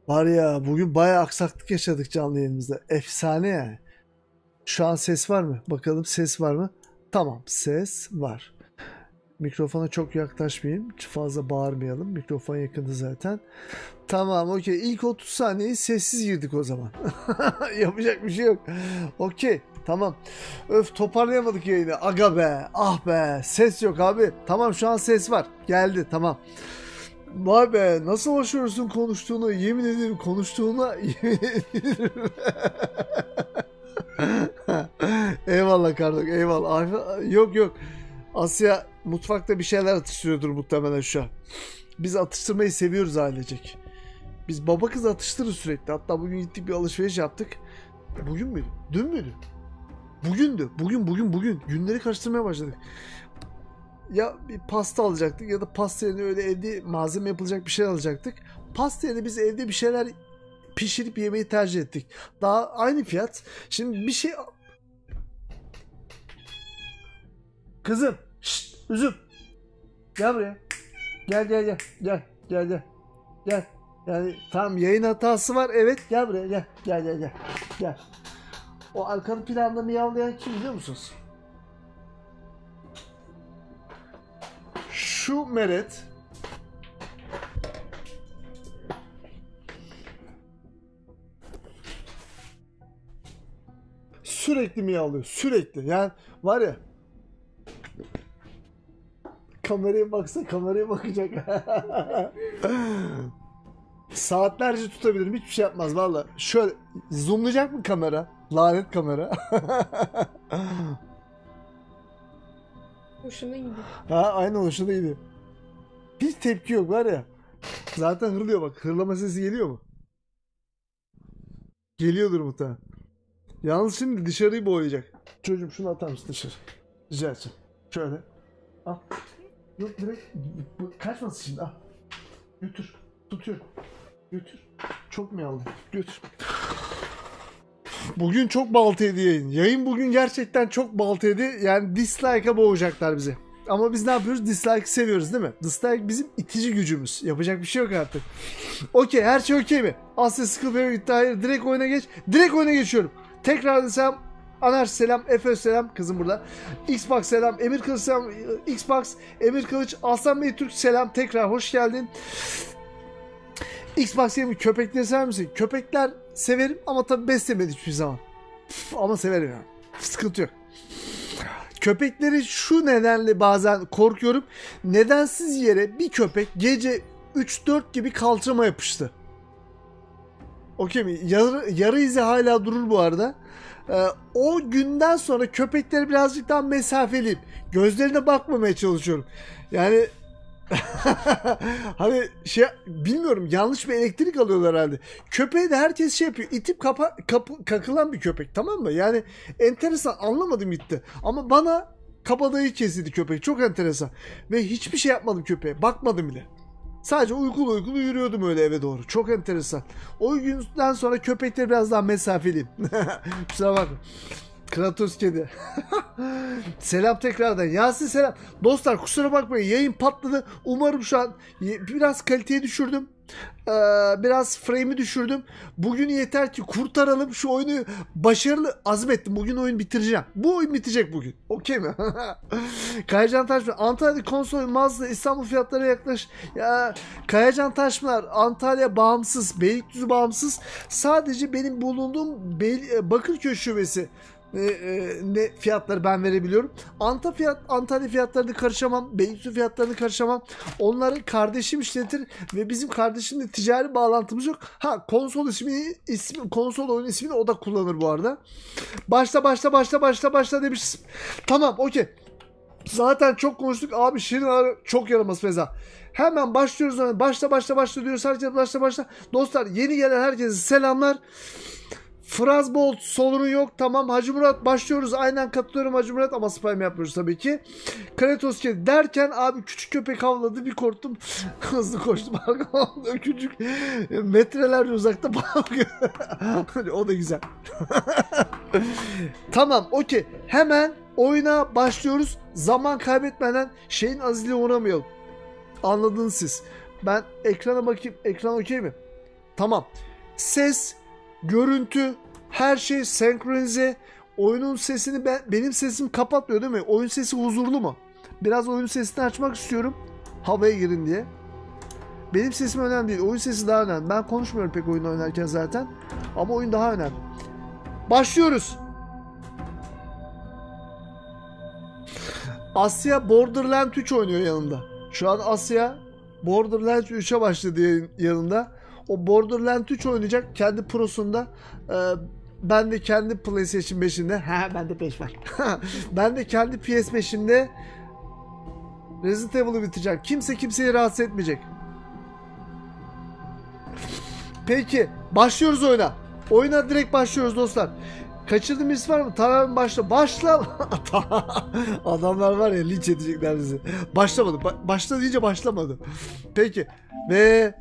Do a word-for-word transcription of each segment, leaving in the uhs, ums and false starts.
Var ya bugün bayağı aksaklık yaşadık canlı yayınımızda. Efsane yani. Şu an ses var mı? Bakalım ses var mı? Tamam, ses var. Mikrofona çok yaklaşmayayım. Fazla bağırmayalım. Mikrofon yakındı zaten. Tamam, okey. İlk otuz saniyeyi sessiz girdik o zaman. Yapacak bir şey yok. Okey. Tamam. Öf, toparlayamadık yayını. Aga be. Ah be. Ses yok abi. Tamam, şu an ses var. Geldi. Tamam. Vay be. Nasıl başarıyorsun konuştuğunu? Yemin ederim konuştuğuna yemin ederim. Eyvallah Kardok. Eyvallah. Yok yok. Asya mutfakta bir şeyler atıştırıyordur muhtemelen şu an. Biz atıştırmayı seviyoruz ailecek. Biz baba kız atıştırırız sürekli. Hatta bugün gittik bir alışveriş yaptık. Bugün müydü? Dün müydü? Bugündü. Bugün bugün bugün. Günleri karıştırmaya başladık. Ya bir pasta alacaktık ya da pasta yerine öyle evde malzeme yapılacak bir şey alacaktık. Pasta yerine biz evde bir şeyler pişirip yemeyi tercih ettik. Daha aynı fiyat. Şimdi bir şey... Kızım. Şşt, üzüm. Gel buraya. Gel gel gel. Gel gel gel. Gel. Yani tam yayın hatası var. Evet, gel buraya gel. Gel gel gel. Gel. O arkanın planda miyavlayan kim biliyor musunuz? Şu Meret. Sürekli miyavlıyor. Sürekli. Yani var ya. Kameraya baksa kameraya bakacak. Saatlerce tutabilirim. Hiçbir şey yapmaz valla. Şöyle zoomlayacak mı kamera? Lanet kamera. Hoşuna gidiyor. Ha, aynen hoşuna gidiyor. Hiç tepki yok var ya. Zaten hırlıyor bak. Hırlama sesi geliyor mu? Geliyordur muhtemelen. Yalnız şimdi dışarıyı boyayacak. Çocuğum şunu atar mısın dışarı? Rica edeceğim. Şöyle. Al. Yok direkt kaçmasın şimdi, al. Götür. Tutuyorum. Götür. Çok mu yaldı? Götür. Bugün çok balta yedi yayın. Yayın bugün gerçekten çok balta yedi. Yani dislike'a boğacaklar bizi. Ama biz ne yapıyoruz? Dislike'ı seviyoruz değil mi? Dislike bizim itici gücümüz. Yapacak bir şey yok artık. Okey, her şey okey mi? Asya sıkılmıyor, iddiayı direkt oyuna geç. Direkt oyuna geçiyorum. Tekrar desem Anar selam, Efe selam, kızım burada. Xbox selam, Emir Kılıç selam, Xbox, Emir Kılıç, Aslan Bey Türk selam, tekrar hoş geldin. Xbox yemi köpekleri sever misin? Köpekler severim ama tabii beslemedim hiçbir zaman. Ama severim yani. Sıkıntı yok. Köpekleri şu nedenle bazen korkuyorum. Nedensiz yere bir köpek gece üç dört gibi kalçama yapıştı. Okey mi? Yarı, yarı izi hala durur bu arada. Ee, o günden sonra köpekleri birazcık daha mesafeliyim. Gözlerine bakmamaya çalışıyorum. Yani hani şey bilmiyorum, yanlış bir elektrik alıyorlar herhalde. Köpeğe de herkes şey yapıyor. İtip kapa, kapı, kakılan bir köpek, tamam mı? Yani enteresan, anlamadım gitti. Ama bana kabadayı kesildi köpek. Çok enteresan. Ve hiçbir şey yapmadım köpeğe. Bakmadım bile. Sadece uykulu uykulu yürüyordum öyle eve doğru. Çok enteresan. O günden sonra köpekleri biraz daha mesafeliyim. Kusura bakma. Kratos kedi. Selam tekrardan. Yasin selam. Dostlar kusura bakmayın, yayın patladı. Umarım şu an biraz kaliteyi düşürdüm. Ee, biraz frame'i düşürdüm. Bugün yeter ki kurtaralım şu oyunu. Başarılı azmettim. Bugün oyun bitireceğim. Bu oyun bitecek bugün. Okey mi? Kayacan Taşpınar. Antalya konsol mağazada İstanbul fiyatları yaklaş. Ya Kayacan Taşpınar Antalya bağımsız. Beylikdüzü bağımsız. Sadece benim bulunduğum Bey Bakırköy şubesi ne fiyatları ben verebiliyorum. Anta fiyat, Antalya fiyatlarını karışamam. Beylikdüzü fiyatlarını karışamam. Onları kardeşim işletir ve bizim kardeşimle ticari bağlantımız yok. Ha, konsol ismini, ismi, konsol oyun ismini o da kullanır bu arada. Başla başla başla başla başla demişiz. Tamam, okey. Zaten çok konuştuk abi. Şirin abi çok yaramaz Feza. Hemen başlıyoruz. Başla başla başla diyoruz. Herkes başla başla. Dostlar, yeni gelen herkese selamlar. Frazbolt sorunu yok. Tamam Hacı Murat başlıyoruz. Aynen katılıyorum Hacı Murat ama spam yapmıyoruz tabii ki. Kratos kedi derken abi küçük köpek havladı, bir korktum. Hızlı koştum. Küçük metrelerce uzakta bakıyor. O da güzel. Tamam, okey. Hemen oyuna başlıyoruz. Zaman kaybetmeden şeyin azizliğine uğramayalım. Anladınız siz. Ben ekrana bakayım. Ekran okey mi? Tamam. Ses, görüntü, her şey senkronize. Oyunun sesini ben, benim sesim kapatmıyor değil mi? Oyun sesi huzurlu mu? Biraz oyun sesini açmak istiyorum. Havaya girin diye. Benim sesim önemli değil. Oyun sesi daha önemli. Ben konuşmuyorum pek oyun oynarken zaten. Ama oyun daha önemli. Başlıyoruz. Asya Borderlands üç oynuyor yanında. Şu an Asya Borderlands üçe başladı yanında. O Borderlands üç oynayacak kendi prosunda. Ee, ben de kendi PlayStation beşimde. Ha bende beş var. Ben de kendi P S beşimde Resident Evil'ı bitireceğim. Kimse kimseyi rahatsız etmeyecek. Peki başlıyoruz oyuna. Oyuna direkt başlıyoruz dostlar. Kaçırdığım birisi var mı? Tamam başla. Başla. Adamlar var ya linç edecekler bizi. Başlamadı. Ba- başla deyince başlamadı. Peki. Ve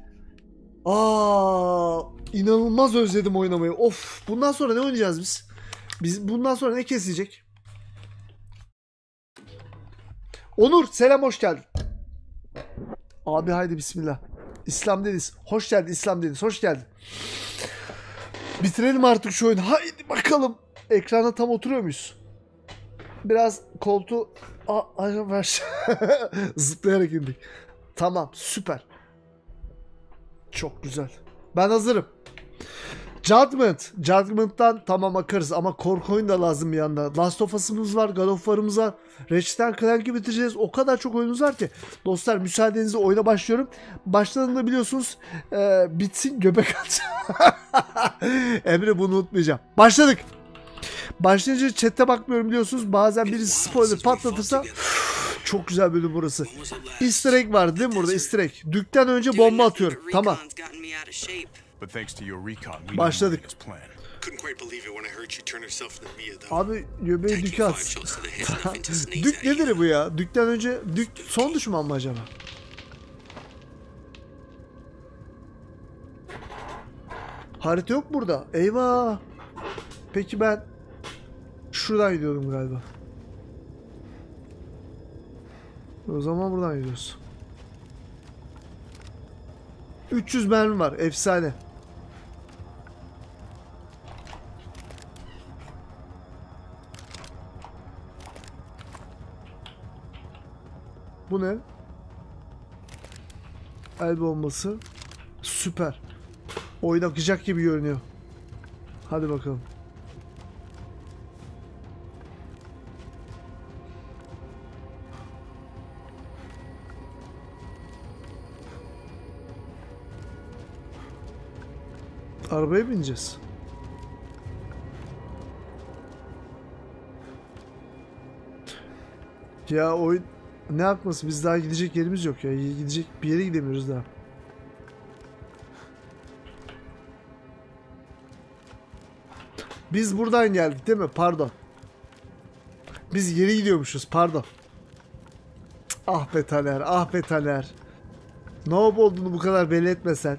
aa inanılmaz özledim oynamayı. Of. Bundan sonra ne oynayacağız biz? Biz bundan sonra ne kesecek? Onur selam hoş geldin. Abi haydi bismillah. İslam Deniz. Hoş geldin İslam Deniz. Hoş geldin. Bitirelim artık şu oyunu. Haydi bakalım. Ekrana tam oturuyor muyuz? Biraz koltuğu zıplayarak indik. Tamam süper. Çok güzel. Ben hazırım. Judgment. Judgment'tan tamam akarız ama korku oyunu da lazım bir yanda. Last of Us'ımız var, God of War'ımız var. Ratchet and Clank'i bitireceğiz. O kadar çok oyunumuz var ki. Dostlar müsaadenizle oyuna başlıyorum. Başladığında biliyorsunuz e, bitsin göbek at. Emre bunu unutmayacağım. Başladık. Başlayınca chat'e bakmıyorum biliyorsunuz. Bazen birisi spoiler patlatırsa çok güzel bölüm burası. Easter egg var değil mi burada? Easter egg. Dükten önce bomba atıyorum. Tamam. Başladık. Abi göbeği Dük'e at. Dük nedir bu ya? Dükten önce Dük son düşman mı acaba? Harita yok burada. Eyvah. Peki ben şuradan gidiyordum galiba. O zaman buradan gidiyoruz. üç yüz mermi var. Efsane. Bu ne? El bombası. Süper. Oyun akacak gibi görünüyor. Hadi bakalım. Arabaya bineceğiz. Ya oyun ne yapması? Biz daha gidecek yerimiz yok ya. Gidecek bir yere gidemiyoruz daha. Biz buradan geldik değil mi? Pardon. Biz geri gidiyormuşuz. Pardon. Ah be Taner. Ah be Taner. Ne olduğunu bu kadar belli etmesen.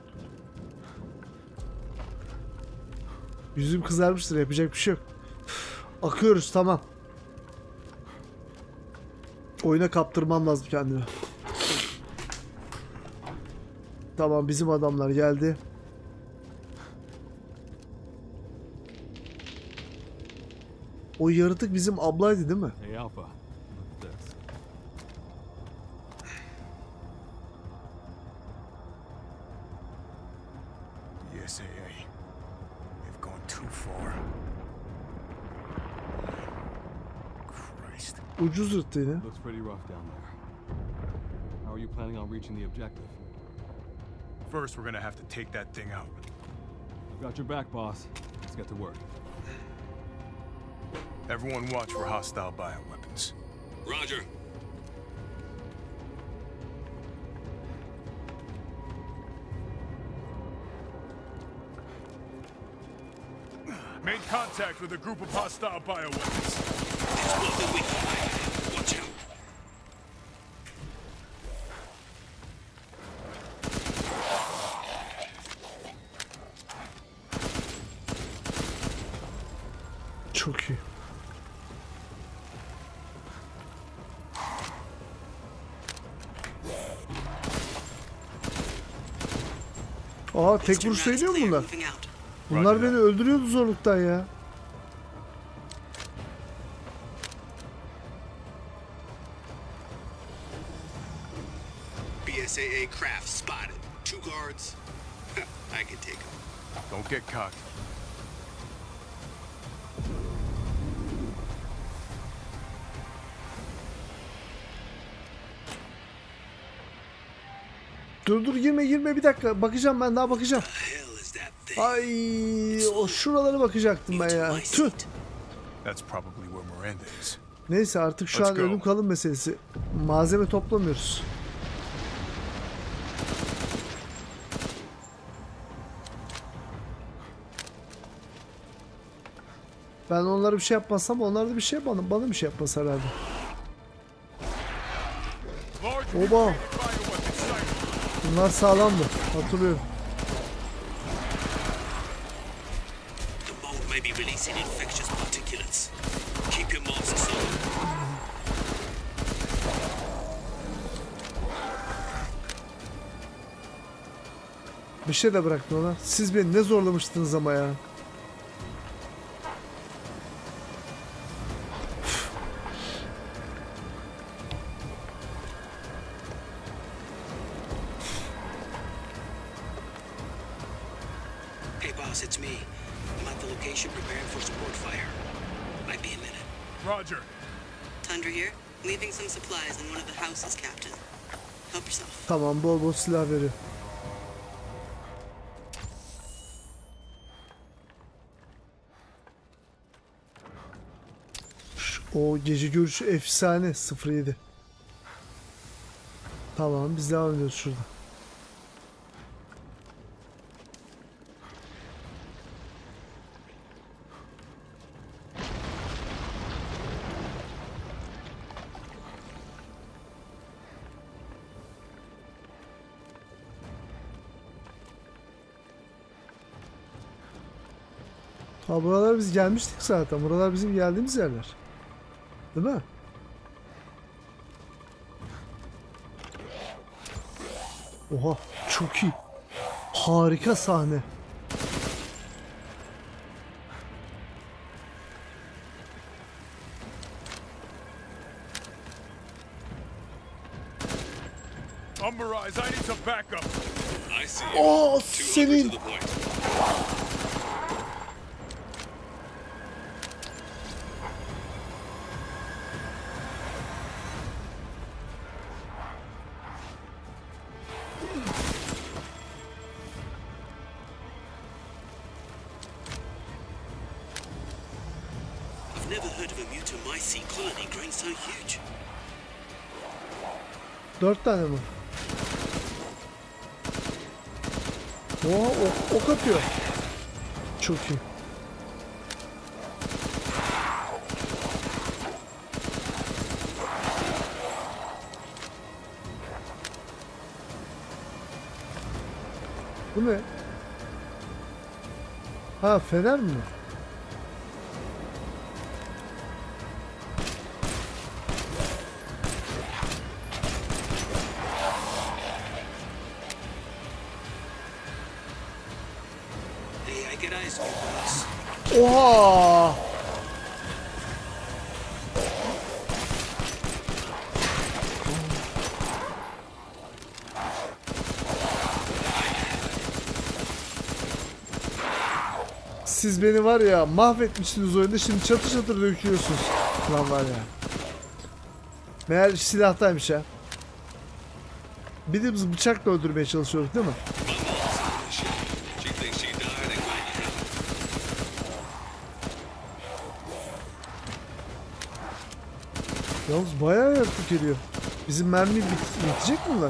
Yüzüm kızarmıştır. Yapacak bir şey yok. Akıyoruz tamam. Oyuna kaptırmam lazım kendimi. Tamam bizim adamlar geldi. O yaratık bizim ablaydı değil mi? Hey Alpha. Yes, A A. They've gone too far. Christ. Ucuz yırttı yine. Looks pretty rough down there. How are you planning on reaching the objective? First, we're gonna have to take that thing out. I've got your back, boss. Let's get to work. Everyone watch for hostile bioweapons. Roger. Made contact with a group of hostile bioweapons. It's welded weak. Watch out. Çok iyi. Aa tek vuruşta iniyor mu bunlar? Bunlar beni öldürüyordu zorluktan ya. B S A A craft spotted. Two guards. I can take them. Don't get cocky. Dur dur girme girme bir dakika. Bakacağım ben daha bakacağım. Hell is that thing? Ay o şuralara bakacaktım ben ya. Tüh. That's probably where Miranda is. Neyse artık şu Let's an go. ölüm kalım meselesi. Malzeme toplamıyoruz. Ben onlara bir şey yapmazsam onlar da bir şey bana, bana bir şey yapmaz herhalde. Large Oba. bioweapon sighted. Bunlar sağlamdı. Hatırlıyorum. The mold may be releasing infectious particulates. Keep your masks on. Bir şey de bıraktın ona. Siz beni ne zorlamıştınız ama ya. Hey boss, it's me. I'm at the location preparing for support fire. Might be a minute. Roger. Tundra here, leaving some supplies in one of the houses, Captain. Help yourself. Tamam bol bol silah veriyor. O gece görüşü efsane sıfır yedi. Tamam biz devam ediyoruz şurada. Ha buralar biz gelmiştik zaten. Buralar bizim geldiğimiz yerler. Değil mi? Oha çok iyi. Harika sahne. Umber Eyes, I need some backup. I see you. Oh, Two senin. to the point. I've never heard of a mutomycete colony growing so huge. Dört tane mi? Oha ok, ok atıyor. Çok iyi. Bu ne? Ha fener mi? Hey, I get eyes on you, boss. Oha! Siz beni var ya mahvetmişsiniz oyunda, şimdi çatır çatır döküyorsunuz. Lan var ya. Meğer silahtaymış ha. Bir de biz bıçakla öldürmeye çalışıyorduk değil mi? She thinks she died and went to hell. Yalnız bayağı yakıt geliyor. Bizim mermi bit bitecek mi bunlar?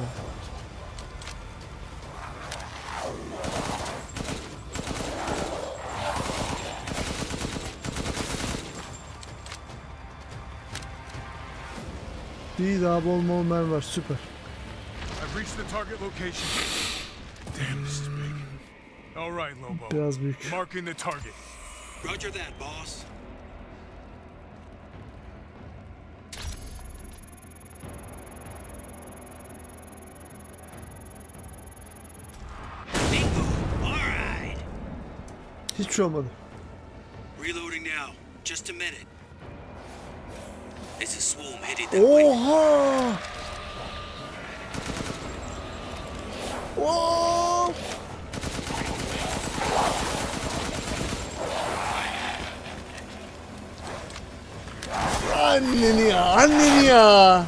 İyi daha bol bol mermi var, süper. I've reached the target location. Damn, this is big. All right, Lobo. Biraz büyük. Marking the target. Roger that, boss. Bingo! Hiçbir şey olmadı. Reloading now. Just a minute. There's a swarm headed that way. Oha! Oo! Anneni ya, anneni ya.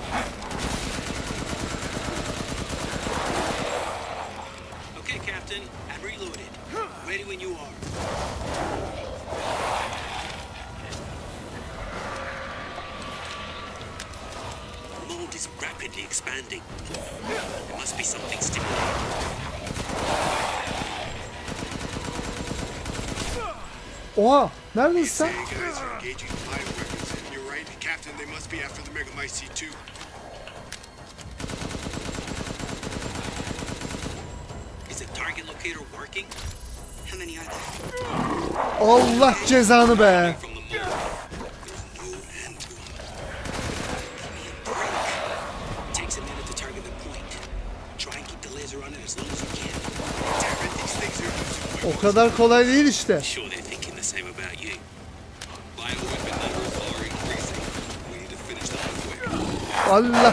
Okay, Captain. I'm reloaded. Ready when you are. The mold is rapidly expanding. There must be something stimulating. Oha, neredesin sen? Hey guys are engaging vital records, and you're right, Captain. They must be after the Megamycete too. Is the target locator working? How many are there? Allah cezanı be. From the mold. There's no end to them. Give me a break. Takes a minute to target the point. Try and keep the laser on it as long as you can. Damn it, these things are losing weight. O kadar kolay değil işte. Sure they're thinking the same about you. Bioweapon numbers are increasing. We need to finish them quick. Allah.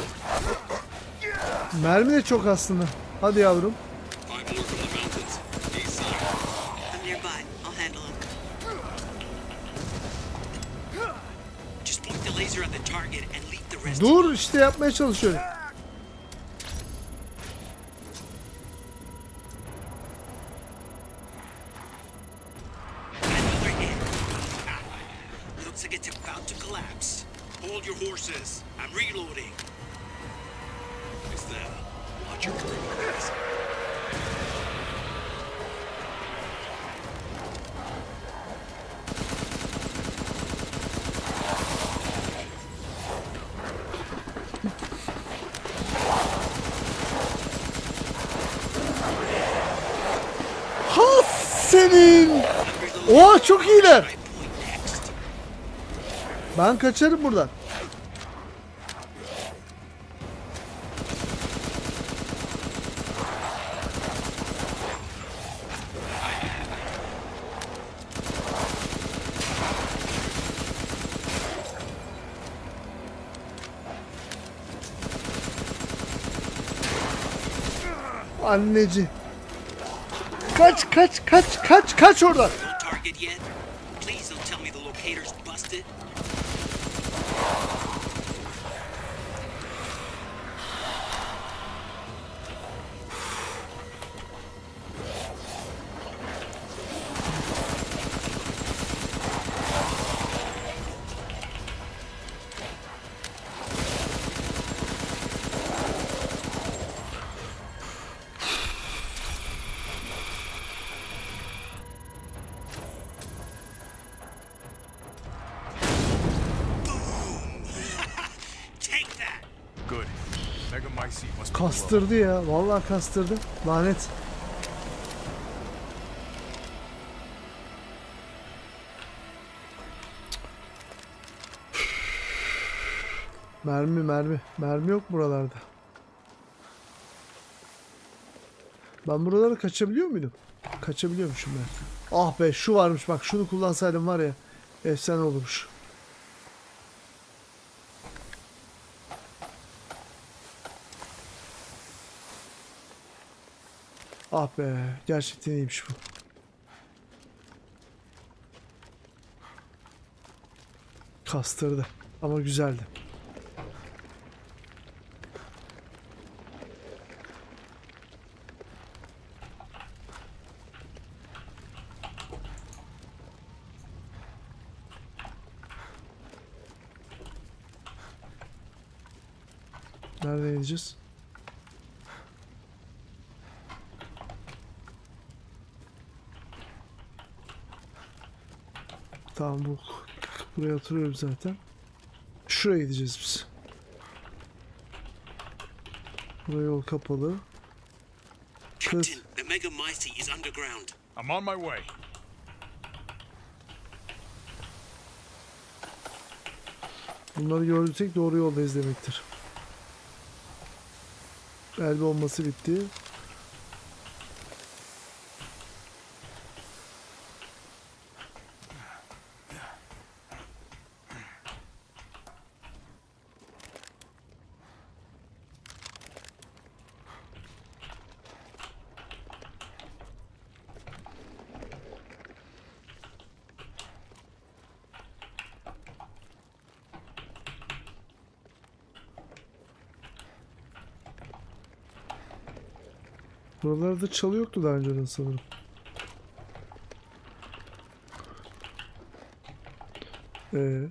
Mermi de çok aslında. Hadi yavrum. Five more from the mountains. East side. I'm nearby. I'll handle them. Just point the laser at the target and leave the rest. Dur işte yapmaya çalışıyorum. Another hit. Ah, looks like it's about to collapse. Hold your horses. I'm reloading. Is there? Watch your progress. Ha senin. Oha çok iyiler. Right point next. Ben kaçarım buradan. Anneci. Kaç kaç kaç kaç kaç oradan. No target yet? Please don't tell me the locator's busted. Take that. Good. Megamycete must be Kastırdı ya. Vallahi kastırdı. Lanet. Mermi mermi. Mermi yok buralarda. Ben buralara kaçabiliyor muydum? Kaçabiliyormuşum ben. Ah be şu varmış bak şunu kullansaydım var ya. Efsane olurmuş. Ah be gerçekten iyiymiş bu. Kastırdı ama güzeldi. Nereden gideceğiz? Tamam bu buraya oturuyorum zaten. Şuraya gideceğiz biz. Buraya yol kapalı. Captain, the Megamycete is underground. I'm on my way. Bunları gördüysek doğru yoldayız demektir. El bombası bitti. Buralarda çalı yoktu daha önceden sanırım. Ee.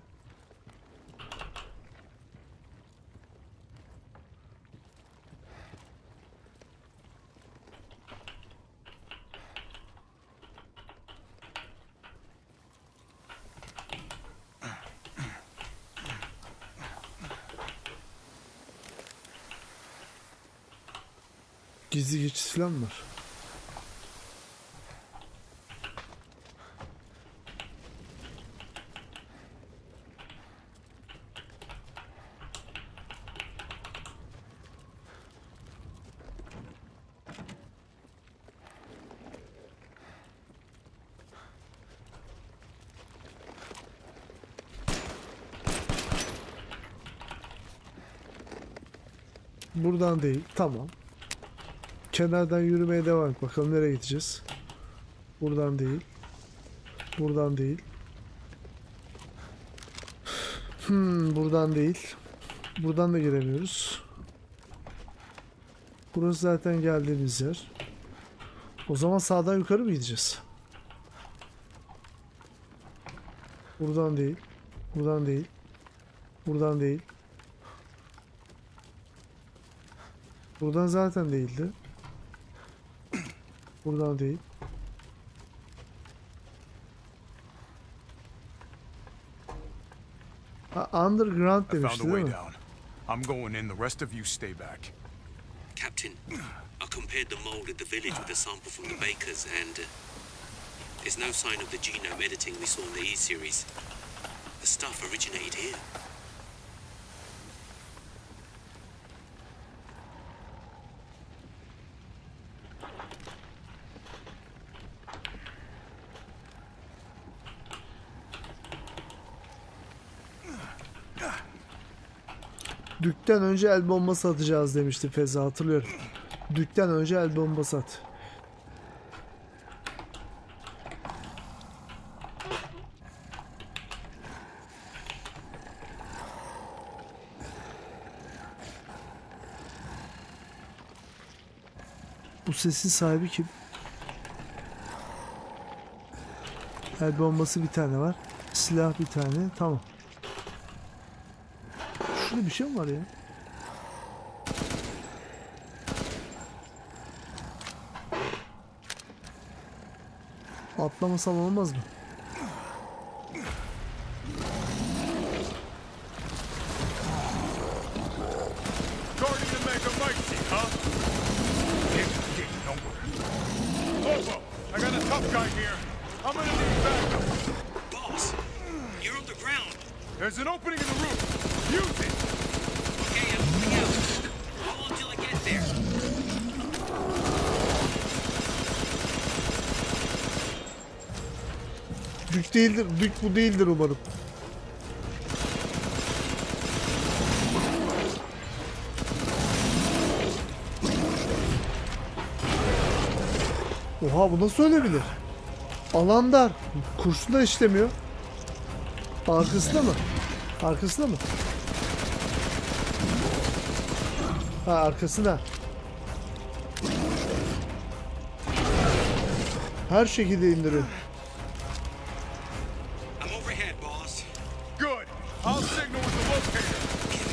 Gizli geçit falan var. Buradan değil. Tamam. Kenardan yürümeye devam et. Bakalım nereye gideceğiz. Buradan değil. Buradan değil. Hmm, buradan değil. Buradan da giremiyoruz. Burası zaten geldiğimiz yer. O zaman sağdan yukarı mı gideceğiz? Buradan değil. Buradan değil. Buradan değil. Buradan zaten değildi. Buradan değil. Ha, underground I found demişti a değil way mi? down. I'm going in. The rest of you stay back. Captain, I compared the mold at the village with a sample from the bakers, and uh, there's no sign of the genome editing we saw in the E-series. The stuff originated here. Dükten önce el bombası atacağız demişti Feza, hatırlıyorum. Dükten önce el bombası at. Bu sesin sahibi kim? El bombası bir tane var. Silah bir tane. Tamam. Şurada bir şey mi var ya? Atlamasam olmaz mı? Guarding the Megamycete, huh? Can't get nowhere. Lobo, I got a tough guy here. I'm gonna need backup. Boss, you're underground. There's an opening in the roof. Use it. Okay, I'm moving out. Hold until I get there. Dük değildir. Dük bu değildir umarım. Oha, bu nasıl ölebilir? Alan dar. Kurşun da işlemiyor. Arkasında mı? Arkasında mı? Ha, arkasında. Her şekilde indiriyor. I'm overhead, boss. Good. I'll signal with the locator.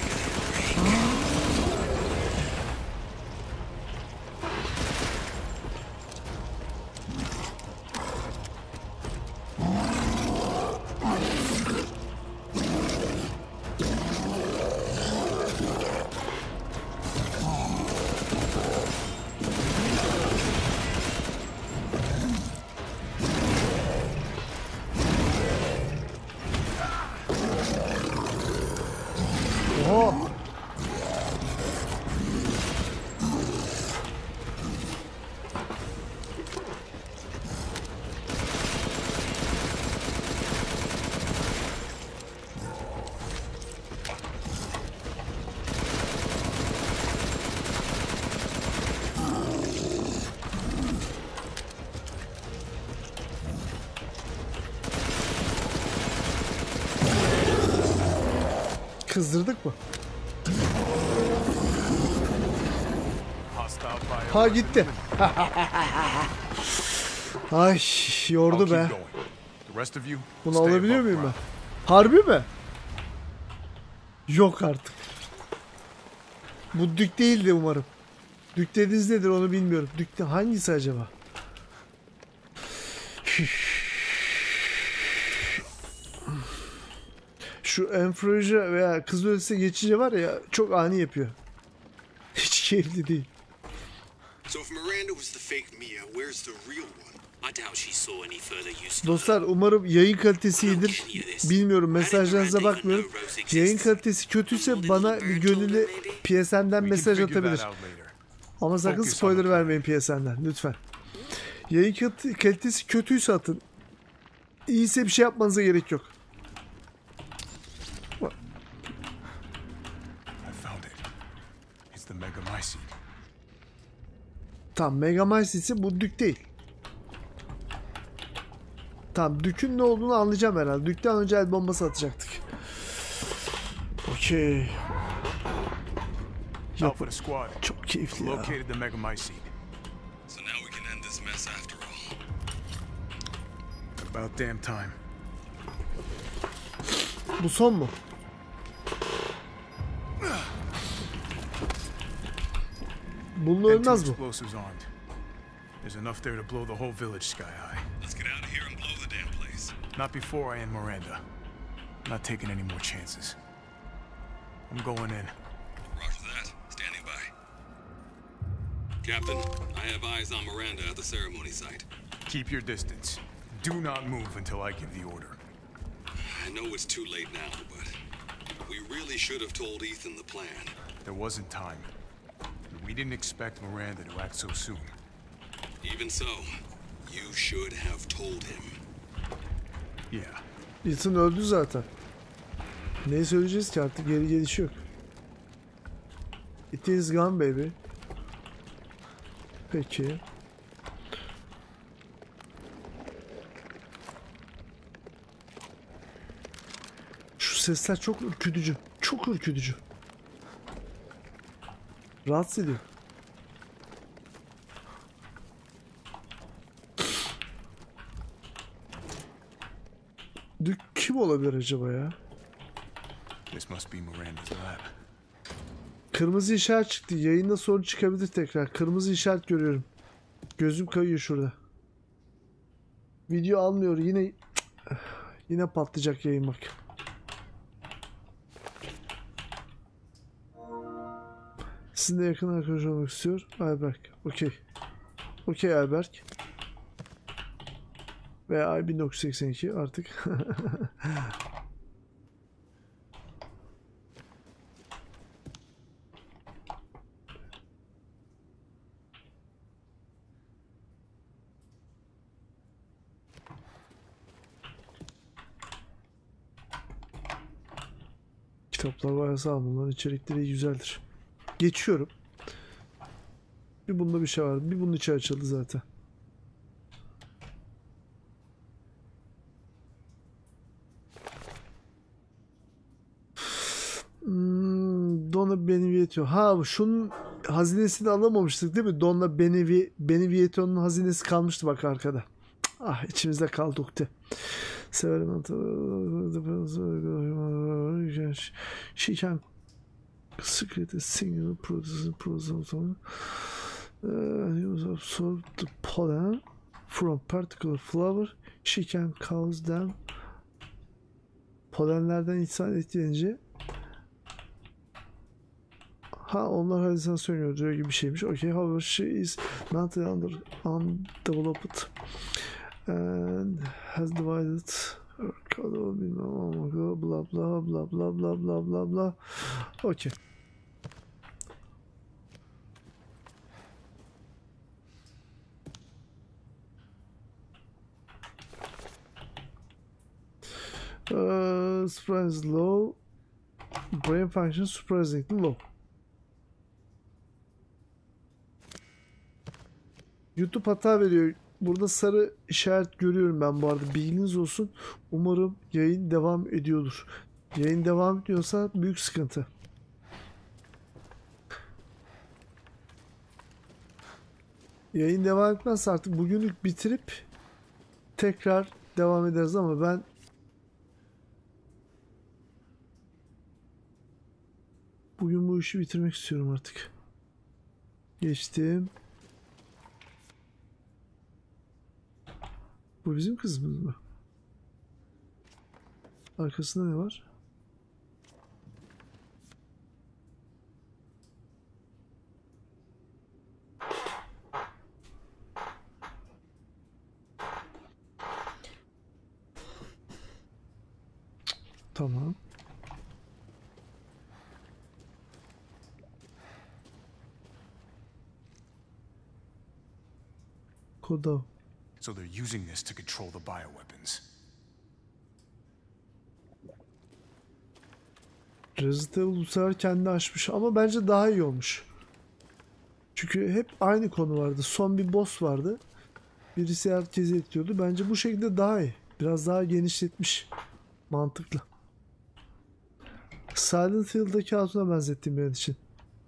Oha. Kızdırdık mı? Hostile out by Ha gitti. Ay I'll yordu keep be. going. The rest of you, Bunu stay alabiliyor above muyum ben? ground. Harbi mi? Yok artık. Bu dük değildi umarım. Dük dediğiniz nedir onu bilmiyorum. Dük de hangisi acaba? Şu enfroja veya kız ötesi geçince var ya çok ani yapıyor. Hiç keyifli değil. So if Miranda was the fake Mia, where's the real one? I doubt she saw any further use for Dostlar umarım yayın kalitesi iyidir. Bilmiyorum, mesajlarınıza bakmıyorum. Yayın kalitesi kötüyse bana bir gönüllü P S N'den We can mesaj figure that atabilir. out later. Ama sakın Focus on spoiler the vermeyin P S N'den lütfen. Yayın kalite- kalitesi kötüyse atın. İyiyse bir şey yapmanıza gerek yok. I found it. It's the Megamycete. Tamam, Megamycete bu Dük değil. Tamam, Dük'ün ne olduğunu anlayacağım herhalde. Dük'ten önce el bombası atacaktık. Okey. Alpha to squad. Çok keyifli ya. Located the Megamycete. So now we can end this mess after all. About damn time. Bu son mu? Bununla And two ölmez bu. explosives armed. There's enough there to blow the whole village sky high. Let's get out of here and blow the damn place. Not before I end Miranda. Not taking any more chances. I'm going in. Roger that. Standing by. Captain, I have eyes on Miranda at the ceremony site. Keep your distance. Do not move until I give the order. I know it's too late now, but we really should have told Ethan the plan. There wasn't time. We didn't expect Miranda to act so soon. Even so, you should have told him. Yeah. Ethan öldü zaten. Neyi söyleyeceğiz ki artık, geri gelişi yok. It is gone baby. Peki. Şu sesler çok ürkütücü. Çok ürkütücü. Rahatsız ediyor. Dük kim olabilir acaba ya? This must be Miranda's lab. Kırmızı işaret çıktı. Yayında sorun çıkabilir tekrar. Kırmızı işaret görüyorum. Gözüm kayıyor şurada. Video almıyor. Yine yine patlayacak yayın bak. Sizinle yakın arkadaş olmak istiyor. Ayberk. Okey. Okey Ayberk. Veya Ay bin dokuz yüz seksen iki artık. Kitaplar bayağı sağlam. Bunların içerikleri güzeldir. Geçiyorum. Bir bunda bir şey var. Bir bunun içi açıldı zaten. Hmm, Donna Beneviento. Ha, şunun hazinesini alamamıştık değil mi? Donna Benevi Beneviento'nun hazinesi kalmıştı bak arkada. Ah, içimizde kaldı ukde. Severim. She can secret a single produce protozoan uh, absorb the pollen from particular flower. She can cause them, polenlerden insan etkilenince, ha onlar halüsinasyon görüyor gibi bir şeymiş. Okay, however she is not under undeveloped and has divided her color bilmem bla bla bla bla bla bla bla bla. Okay. Uh, surprise low. Brain function surprisingly low. YouTube hata veriyor. Burada sarı işaret görüyorum ben bu arada. Bilginiz olsun. Umarım yayın devam ediyordur. Yayın devam ediyorsa büyük sıkıntı. Yayın devam etmezse artık bugünlük bitirip tekrar devam ederiz ama ben bugün bu işi bitirmek istiyorum artık. Geçtim. Bu bizim kızımız mı? Arkasında ne var? Tamam. Koda. So they're using this to control the bioweapons. Resident Evil bu sefer kendini açmış ama bence daha iyi olmuş. Çünkü hep aynı konu vardı. Son bir boss vardı. Birisi herkesi etkiyordu. Bence bu şekilde daha iyi. Biraz daha genişletmiş. Mantıklı. Silent Hill'daki hatuna benzettiğim benim için.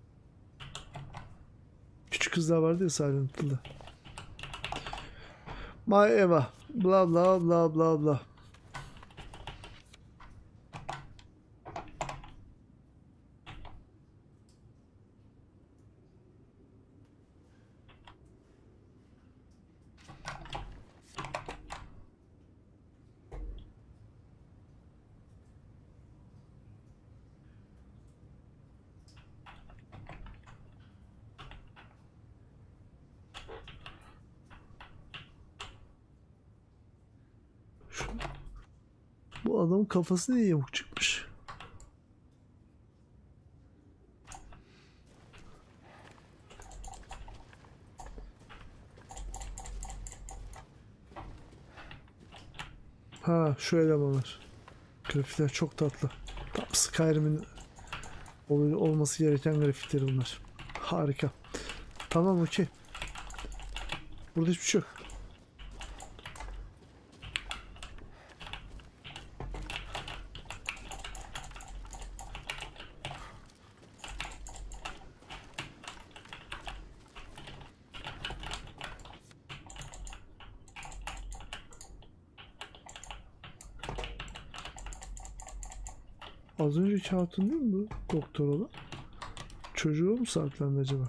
Küçük kızlar vardı ya Silent Hill'da. My Eva. Bla bla bla bla bla. Bu adamın kafası niye yamuk çıkmış? Ha, şu elemanlar. Grafikler çok tatlı. Tam Skyrim'in olması gereken grafikleri bunlar. Harika. Tamam, okey. Burada hiçbir şey yok. Az önceki hatun değil mi bu doktor olan? Çocuğu mu saklandı acaba?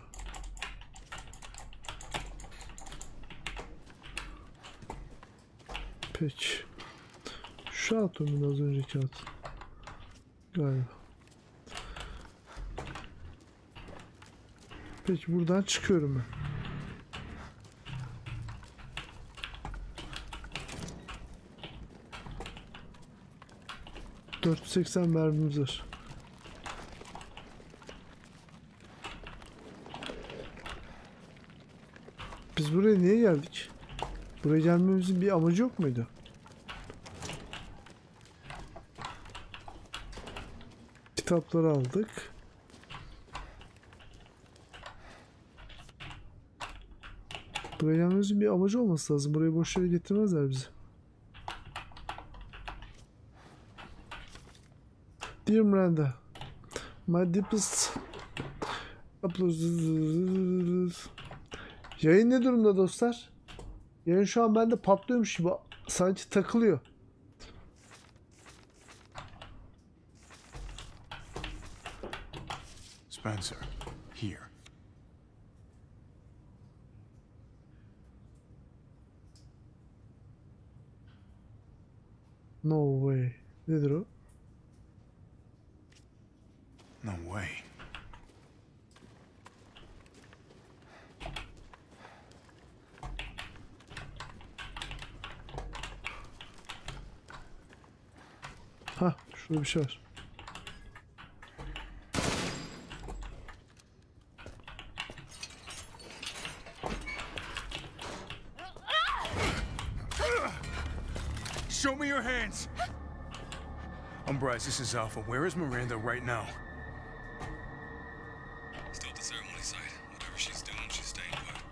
Peki. Şu hatun az önceki hatun. Galiba. Peki buradan çıkıyorum ben. dört yüz seksen mermimiz var. Biz buraya niye geldik? Buraya gelmemizin bir amacı yok muydu? Kitapları aldık. Buraya gelmemizin bir amacı olması lazım. Buraya boş yere getirmezler bizi. Dear Miranda, my deepest Yayın ne durumda dostlar? Yayın şu an bende patlıyormuş gibi sanki takılıyor. Spencer, here. No way. Nedir o? No way. Ha, şurada bir şey var. Show me your hands. I'm Bryce, this is Alpha. Where is Miranda right now? Still at the ceremony site. Whatever she's doing, she's staying put.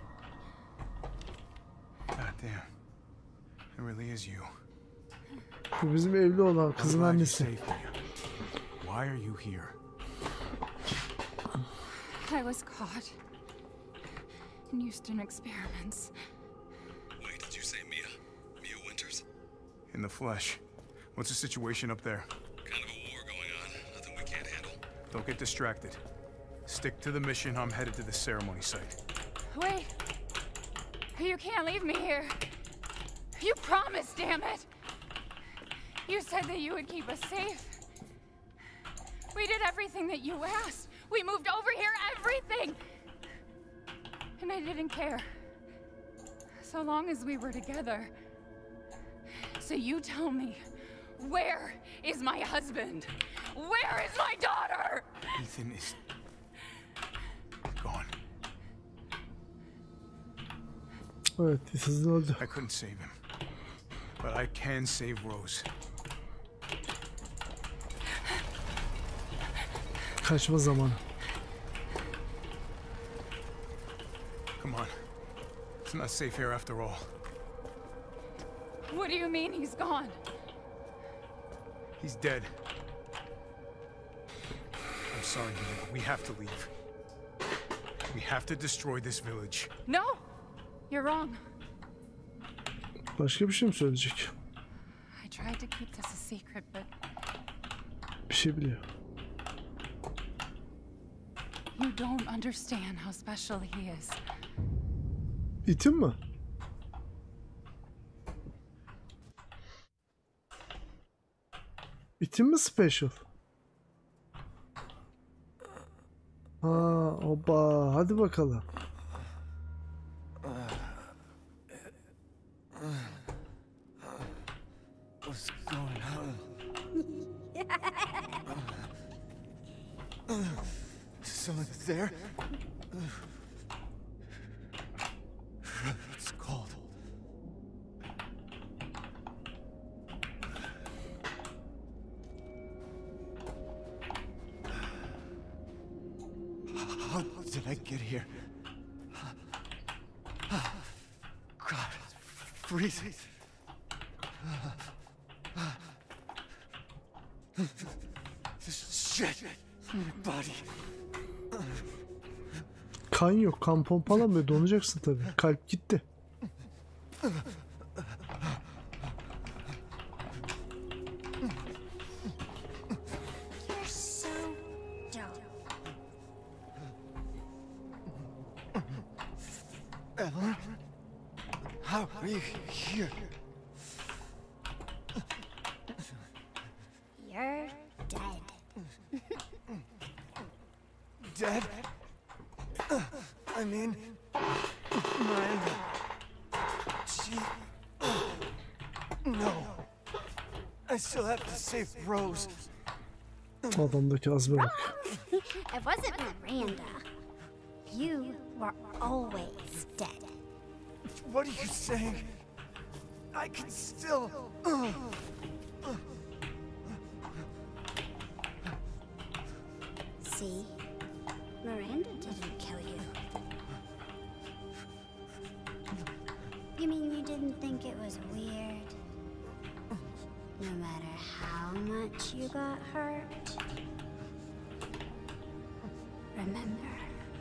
God damn. It really is you. Bu bizim evli olan kızın I'm glad you annesi. saved me. Why are you here? I was caught. Houston experiments. Wait, did you say Mia? Mia Winters? In the flesh. What's the situation up there? Kind of a war going on. Nothing we can't handle. Don't get distracted. Stick to the mission. I'm headed to the ceremony site. Wait. You can't leave me here. You promised, damn it. You said that you would keep us safe. We did everything that you asked. We moved over here, everything. And I didn't care. So long as we were together. So you tell me, where is my husband? Where is my daughter? Ethan is gone. Evet, Ethan öldü. I couldn't save him. But I can save Rose. Kaçma zamanı. Come on. It's not safe here after all. What do you mean he's gone? He's dead. I'm sorry, Mia, but we have to leave. We have to destroy this village. No, you're wrong. Başka bir şey mi söyleyecek? I tried to keep this a secret, but Bir şey biliyor. you don't understand how special he is. Ethan mi? Ethan mi special? Ha, oba, hadi bakalım. What's going on? Someone there? It's cold. How did I get here? God, it's freezing. This shit in my body. Kan yok, kan pompalamıyor, donacaksın tabii. Kalp gitti. You're so dumb. Evelyn? How are you here? You're dead. Dead? I mean, Miranda. She... No. I still have to save Rose. Adamdaki azme bak. It wasn't Miranda. You were always dead. What are you saying? I can still... See? Miranda didn't kill you. You mean you didn't think it was weird? No matter how much you got hurt? Remember.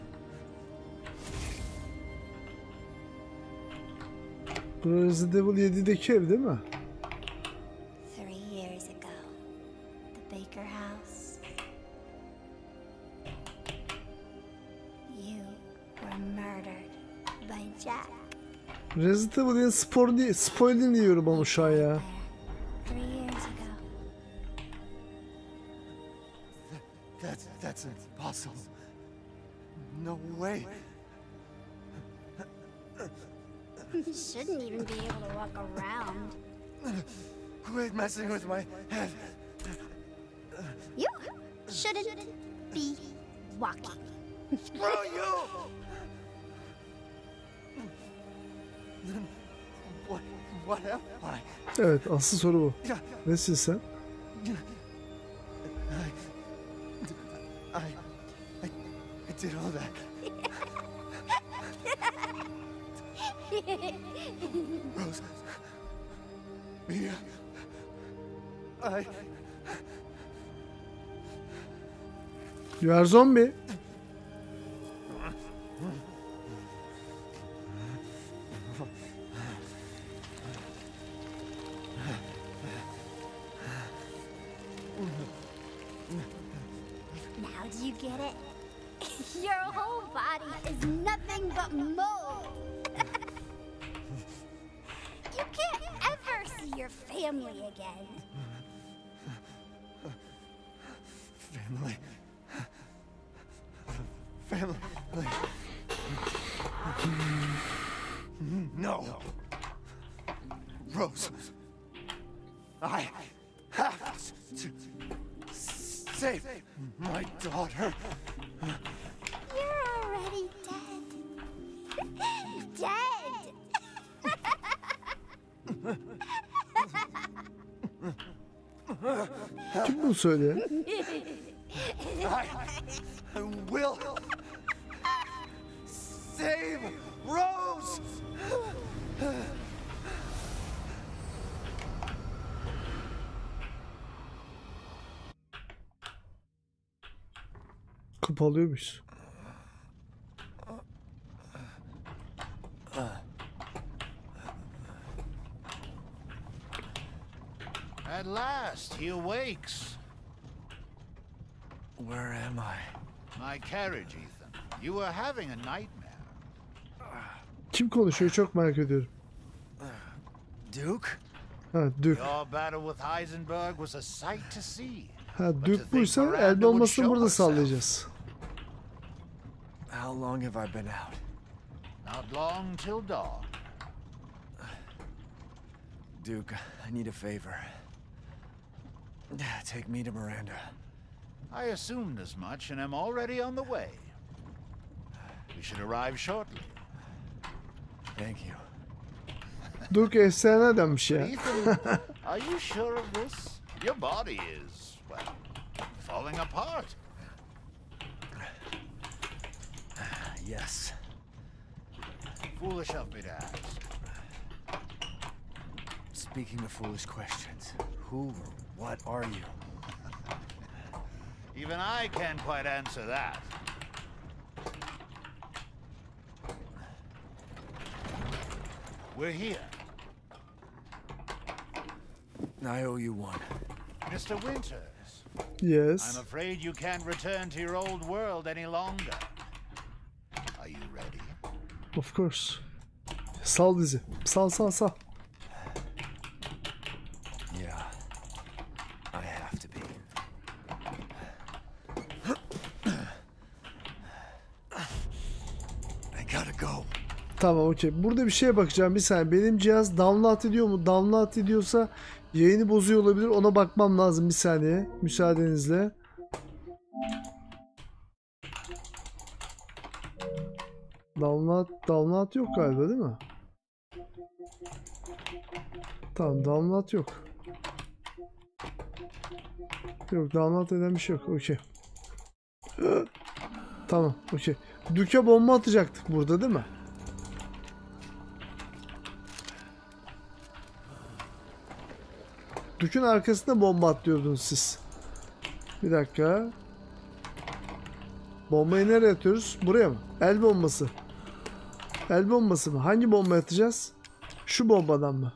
Bu Resident Evil yedideki ev değil mi? Three years ago, the Baker house. You were murdered by Jack. Resident Evil'in spor değil, spoiler diyorum ama şu an ya. Three years ago. That's, that's impossible. No way. You shouldn't even be able to walk around. Quit messing with my head. You shouldn't be walking. Screw you! Then what, what am I? Evet, asıl soru bu. Nesin sen? I, I, I, I did all that. Rose. Mia. I... You are zombie. Now do you get it? Your whole body is nothing but mold. You can't ever see your family again. Family. Family. No. Rose. I have to save my daughter. You're already dead. Dead. Kim bunu söylüyor? I will save Rose. Kapalıyormuş. At last, he awakes. Where am I? My carriage, Ethan. You were having a nightmare. Kim konuşuyor çok merak ediyorum. Duke? Ha Duke. Your battle with Heisenberg was a sight to see. Ha Duke buysa elde olmasını burada sallayacağız. How long have I been out? Not long till dawn. Duke, I need a favor. Take me to Miranda. I assumed as much and am already on the way. We should arrive shortly. Thank you. Duke efsane adammış ya. Ethan, are you sure of this? Your body is, well, falling apart. Yes. Foolish of me to ask. Speaking of foolish questions, who or what are you? Even I can't quite answer that. We're here. I owe you one. Mister Winters, Yes. I'm afraid you can't return to your old world any longer. Are you ready? Of course. Sal bizi. Sal sal sal. Yeah. I have to be. I gotta go. Tamam okey. Burada bir şeye bakacağım bir saniye. Benim cihaz download ediyor mu? Download ediyorsa yayını bozuyor olabilir. Ona bakmam lazım bir saniye. Müsaadenizle. Download, download yok galiba değil mi? Tamam download yok. Yok download eden bir şey yok. Okey. Tamam okey. Duke'e bomba atacaktık burada değil mi? Duke'un arkasında bomba atlıyordunuz siz. Bir dakika. Bombayı nereye atıyoruz? Buraya mı? El bombası. El bombası mı? Hangi bomba atacağız? Şu bombadan mı?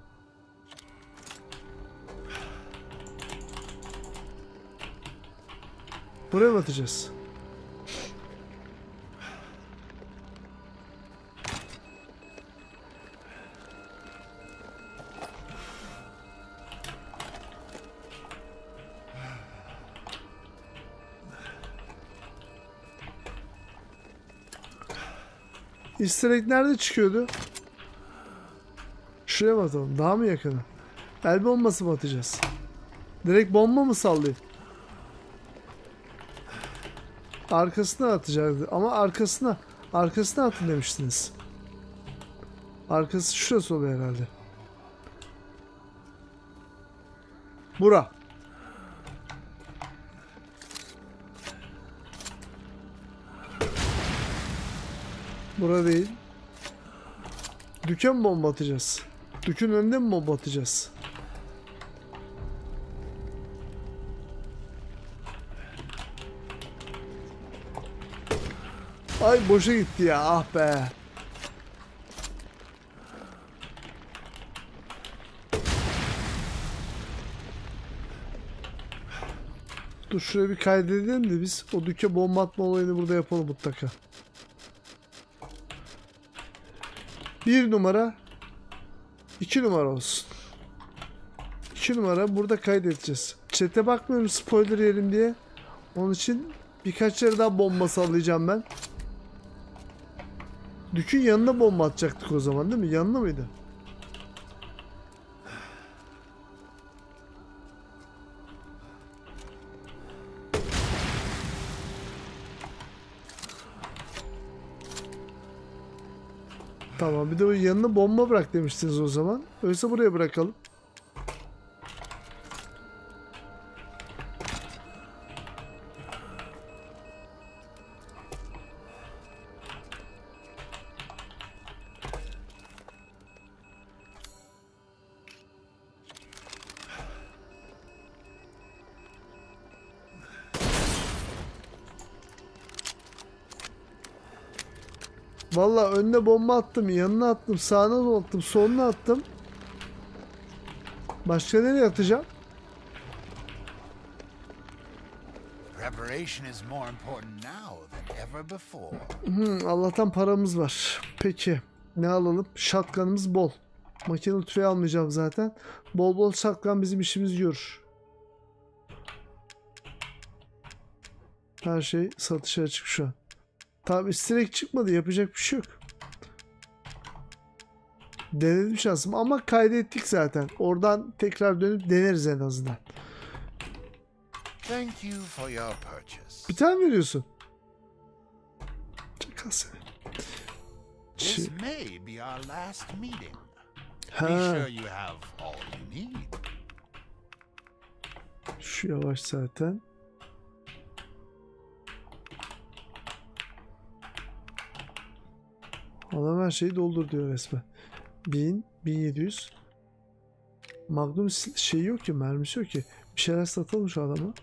Buraya mı atacağız? Easter egg nerede çıkıyordu? Şuraya mı atalım? Daha mı yakına? El bombası mı atacağız? Direkt bomba mı sallayayım? Arkasına atacaktı. Ama arkasına. Arkasına atın demiştiniz. Arkası şurası oluyor herhalde. Bura. Bura değil. Düke mi bomba atacağız? Dükün önünde mi bomba atacağız? Ay boşa gitti ya, ah be. Dur şuraya bir kaydedelim de biz o dükke bomba atma olayını burada yapalım mutlaka. Bir numara. iki numara olsun. iki numara burada kaydedeceğiz. Chat'e bakmıyorum spoiler yerim diye. Onun için birkaç yere daha bomba sallayacağım ben. Dükün yanına bomba atacaktık o zaman değil mi? Yanına mıydı? Tamam, bir de o yanına bomba bırak demiştiniz o zaman. Öyleyse buraya bırakalım. Vallahi önüne bomba attım, yanına attım, sağına da attım, soluna attım. Başka nereye atacağım? Preparation is more important now than ever before. Hmm, Allah'tan paramız var. Peki ne alalım? Shotgun'ımız bol. Makinalı tüfeği almayacağım zaten. Bol bol shotgun bizim işimizi görür. Her şey satışa açık şu an. Tamam, istirek çıkmadı, yapacak bir şey yok. Denedim şansım ama kaydettik zaten. Oradan tekrar dönüp deneriz en azından. Thank you for your purchase. Bir tane veriyorsun. Çakal seni. This may be our last meeting. Ha. Be sure you have all you need. Şu yavaş zaten. Adam her şeyi doldur diyor resmen. bin, bin yedi yüz. Magnum şeyi yok ki, mermisi yok ki. Bir şeyler satalım şu adama.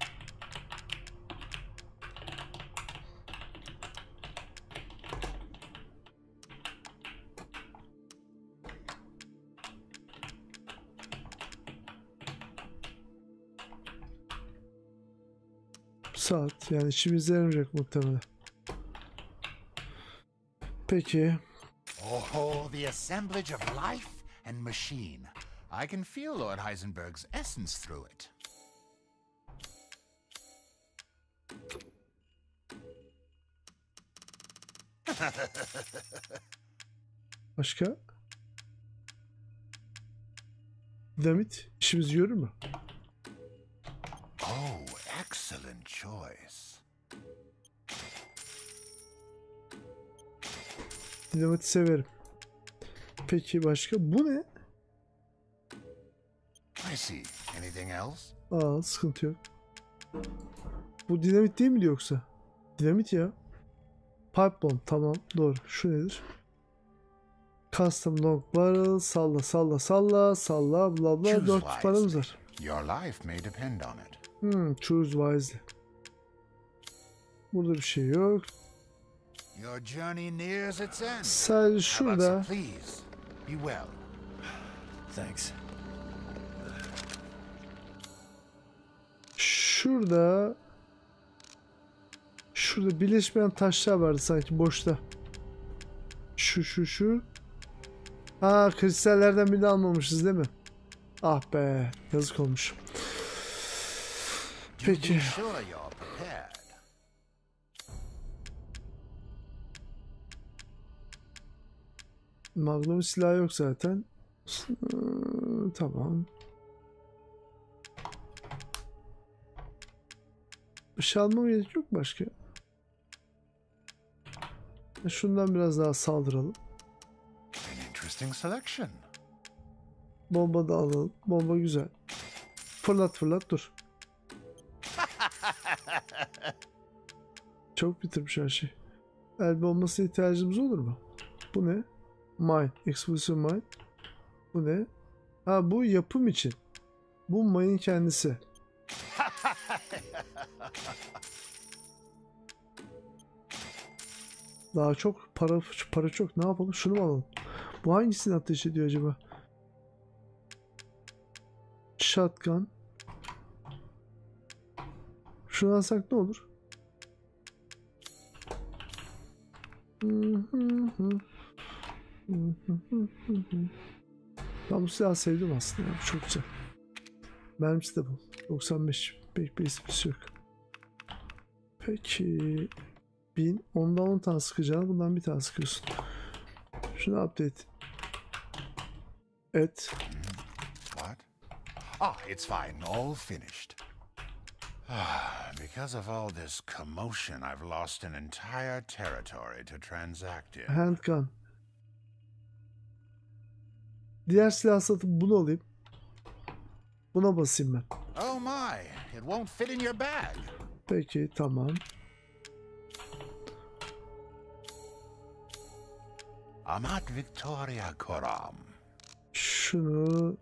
Saat yani işimize yaramayacak muhtemelen. Peki. Oh, the assemblage of life and machine. I can feel Lord Heisenberg's essence through it. Başka? Dinamit işimizi görür mü? Oh, excellent choice. Dinamiti severim. Peki başka? Bu ne? I see. Anything else? Aa, sıkıntı yok. Bu dinamit değil mi yoksa? Dinamit ya. Pipe bomb, tamam, doğru. Şu nedir? Custom long barrel, salla salla salla salla bla bla, dört paramız var. Your life may depend on it. Hmm, choose wisely. Burada bir şey yok. Your journey nears its end. Sadece şurada. Please be well. Thanks. Şurada. Şurada birleşmeyen taşlar vardı sanki boşta. Şu şu şu. Ha, kristallerden bile almamışız değil mi? Ah be, yazık olmuş. Peki. Magnum silahı yok zaten. Tamam. Bir şey almama gerek yok başka. Şundan biraz daha saldıralım. Interesting selection. Bomba da alalım. Bomba güzel. Fırlat fırlat dur. Çok bitirmiş her şey. El bombasına ihtiyacımız olur mu? Bu ne? Mine. Explosive mine. Bu ne? Ha, bu yapım için. Bu mine'in kendisi. Daha çok para para çok. Ne yapalım? Şunu mu alalım? Bu hangisini ateş ediyor acaba? Shotgun. Şunu alsak ne olur? Ben bu silahı sevdim aslında. Çok güzel. Mermisi de bu. doksan beş. Pek bir esprisi yok. Peki. bin. Ondan on tane sıkacağını bundan bir tane sıkıyorsun. Şunu update. Et. What? Ah, it's fine. All finished. Because of all this commotion, I've lost an entire territory to transact in. Handgun. Diğer silah satıp bunu alayım. Buna basayım ben. Oh my, it won't fit in your bag. Peki, tamam. Amat Victoria Koram. Şunu...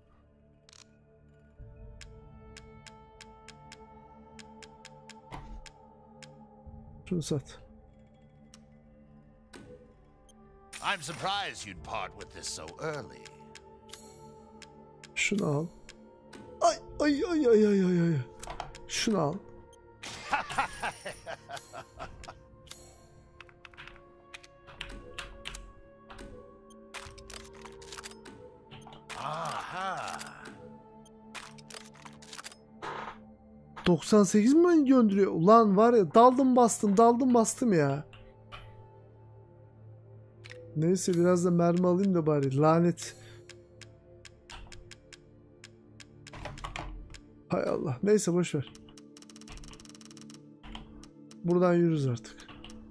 Şunu sat. I'm surprised you'd part with this so early. Şunu al. Ay ay ay ay ay ay ay. Şunu al. Aha. doksan sekiz mi gönderiyor? Ulan var ya, daldım bastım daldım bastım ya. Neyse biraz da mermi alayım da bari. Lanet. Hay Allah. Neyse boşver. Buradan yürürüz artık.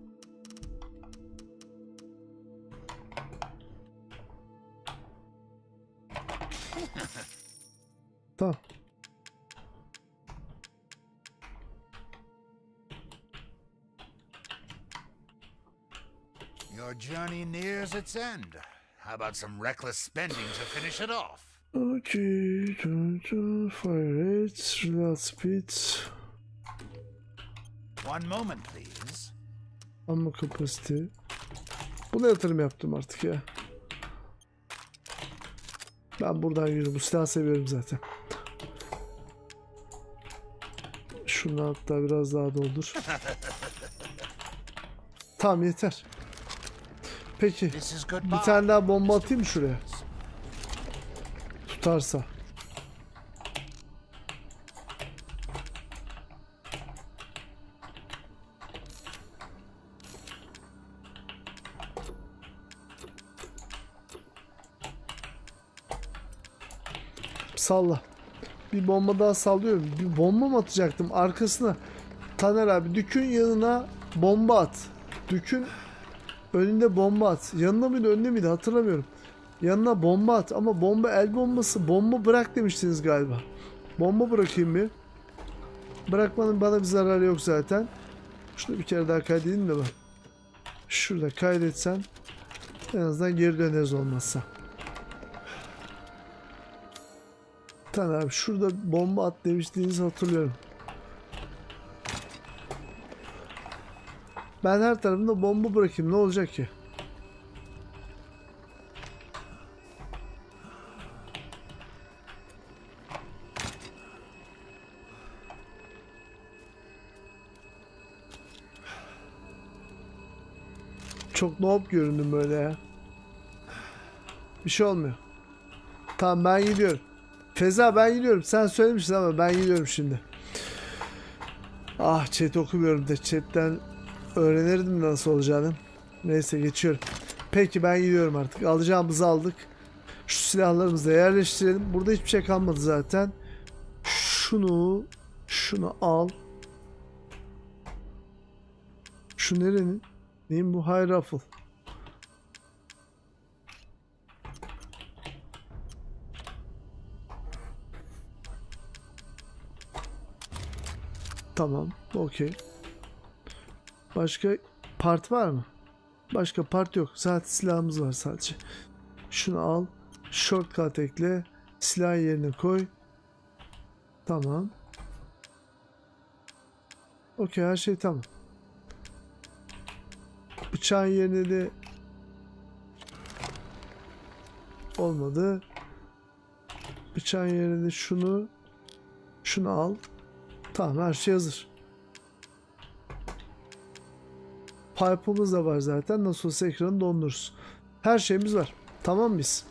Tamam. Your journey nears its end. How about some reckless spending to finish it off? Okay. Fire rates, reload speeds. One moment, please. Ammo capacity. Buna yatırım yaptım artık ya. Ben buradan yürüyorum. Bu silahı seviyorum zaten. Şunu hatta biraz daha doldur. Tamam yeter. Peki. Bir tane daha bomba atayım mı şuraya? Tutarsa. Salla. Bir bomba daha sallıyorum. Bir bomba mı atacaktım arkasına? Taner abi Dük'ün yanına bomba at. Dük'ün önünde bomba at. Yanına mıydı önünde miydi hatırlamıyorum. Yanına bomba at ama bomba el bombası. Bomba bırak demiştiniz galiba. Bomba bırakayım bir. Bırakmanın bana bir zararı yok zaten. Şunu bir kere daha kaydedeyim de ben. Şurada kaydetsen en azından geri döneriz olmazsa. Tamam abi şurada bomba at demiştiniz hatırlıyorum. Ben her tarafımda bomba bırakayım ne olacak ki? Çok noob göründüm böyle ya. Bir şey olmuyor. Tamam ben gidiyorum. Feza ben gidiyorum. Sen söylemiştin ama ben gidiyorum şimdi. Ah chat okumuyorum da chatten öğrenirdim nasıl olacağını. Neyse geçiyorum. Peki ben gidiyorum artık. Alacağımızı aldık. Şu silahlarımızı da yerleştirelim. Burada hiçbir şey kalmadı zaten. Şunu şunu al. Şu nerenin? Neyim bu? High Rifle. Tamam. Okey. Başka part var mı? Başka part yok. Zaten silahımız var sadece. Şunu al. Shortcut ekle. Silah yerine koy. Tamam. Okey her şey tamam. Bıçağın yerine de olmadı. Bıçağın yerine de şunu şunu al. Tamam her şey hazır. Pipe'ımız da var zaten. Nasıl olsa ekranı dondururuz. Her şeyimiz var. Tamam mıyız?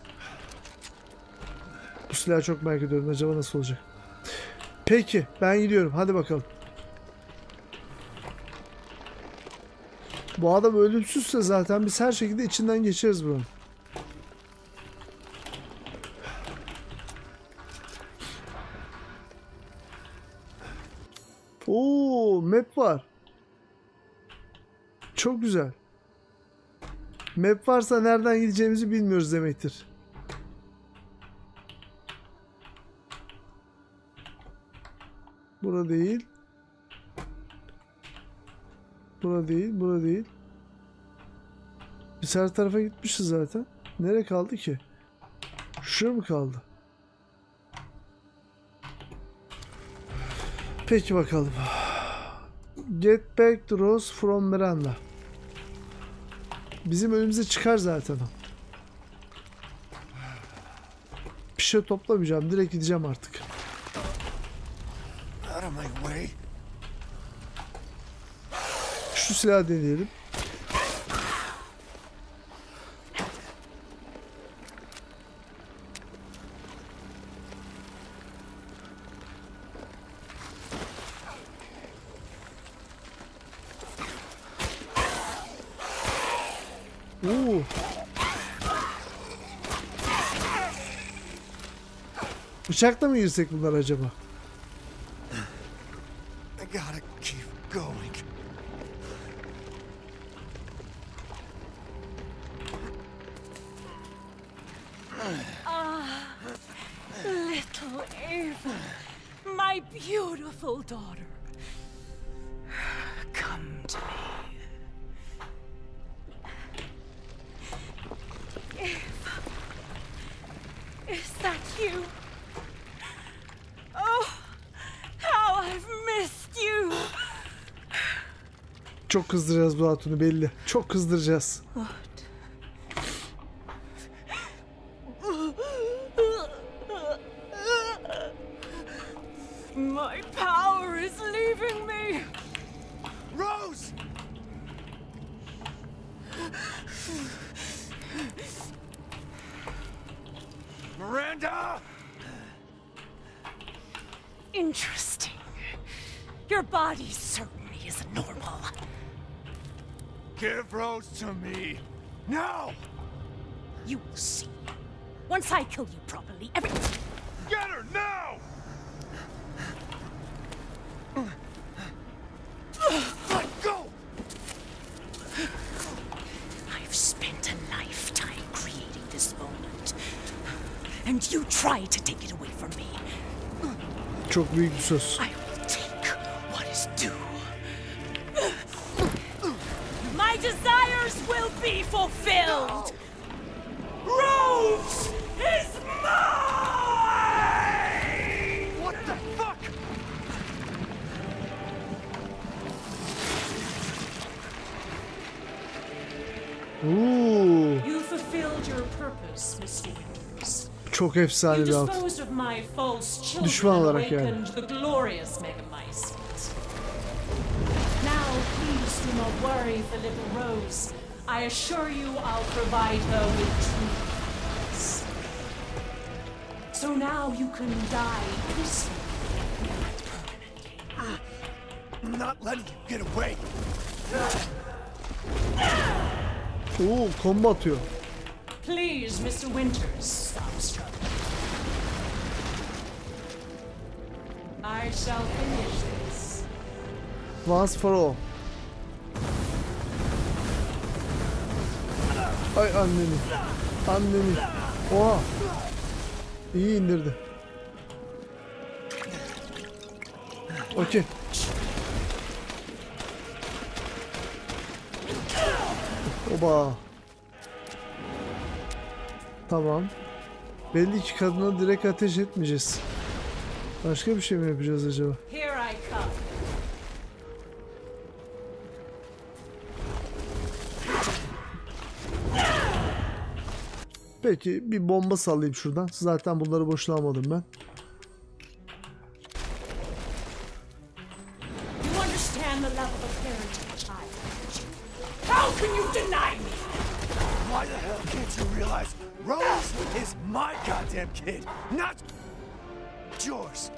Bu silahı çok merak ediyorum. Acaba nasıl olacak? Peki. Ben gidiyorum. Hadi bakalım. Bu adam ölümsüzse zaten biz her şekilde içinden geçeriz buranın. Oo, map var. Çok güzel. Map varsa nereden gideceğimizi bilmiyoruz demektir. Bura değil. Bura değil, bura değil. Biz her tarafa gitmişiz zaten. Nereye kaldı ki? Şuraya mı kaldı? Peki bakalım. Get back to Rose from Miranda. Bizim önümüze çıkar zaten o. Bir şey toplamayacağım. Direkt gideceğim artık. Out of my way. Şu silahı deneyelim. Oo. Bıçakla mı girsek bunlar acaba? I gotta keep going. Ah, little Ava, my beautiful daughter. Come to me. Ava, is that you? Oh, how I've missed you. Çok kızdıracağız bu hatunu belli. Çok kızdıracağız. My power is leaving me. Rose! Miranda! Interesting. Your body certainly isn't normal. Give Rose to me. Now! You will see. Once I kill you properly, everything. Get her now! Let go! I've spent a lifetime creating this moment. And you try to take it away from me. Çok büyük bir söz. I will take what is due. My desires will be fulfilled. Rose is mine! What the fuck? Oo, You fulfilled your purpose, Mister Winters. çok efsane You bir hat. disposed of my false children Düşman and olarak yani. awakened the glorious Megamycete. Now, please do not worry for little Rose. I assure you I'll provide her with true happiness. So now you can die peacefully and permanently. I'm not letting you get away. Oo, kombo atıyor. Please, Mister Winters, stop struggling. I shall finish this. Once for all. Ay anneni. Anneni. Oha. İyi indirdi. Okey. Oba. Tamam. Belli ki kadına direkt ateş etmeyeceğiz. Başka bir şey mi yapacağız acaba? Here I come. Peki bir bomba sallayayım şuradan. Zaten bunları boşuna almadım ben. You understand the level of parenting a child, don't you? can you deny me? Why the hell can't you realize Rose is my goddamn kid, not yours?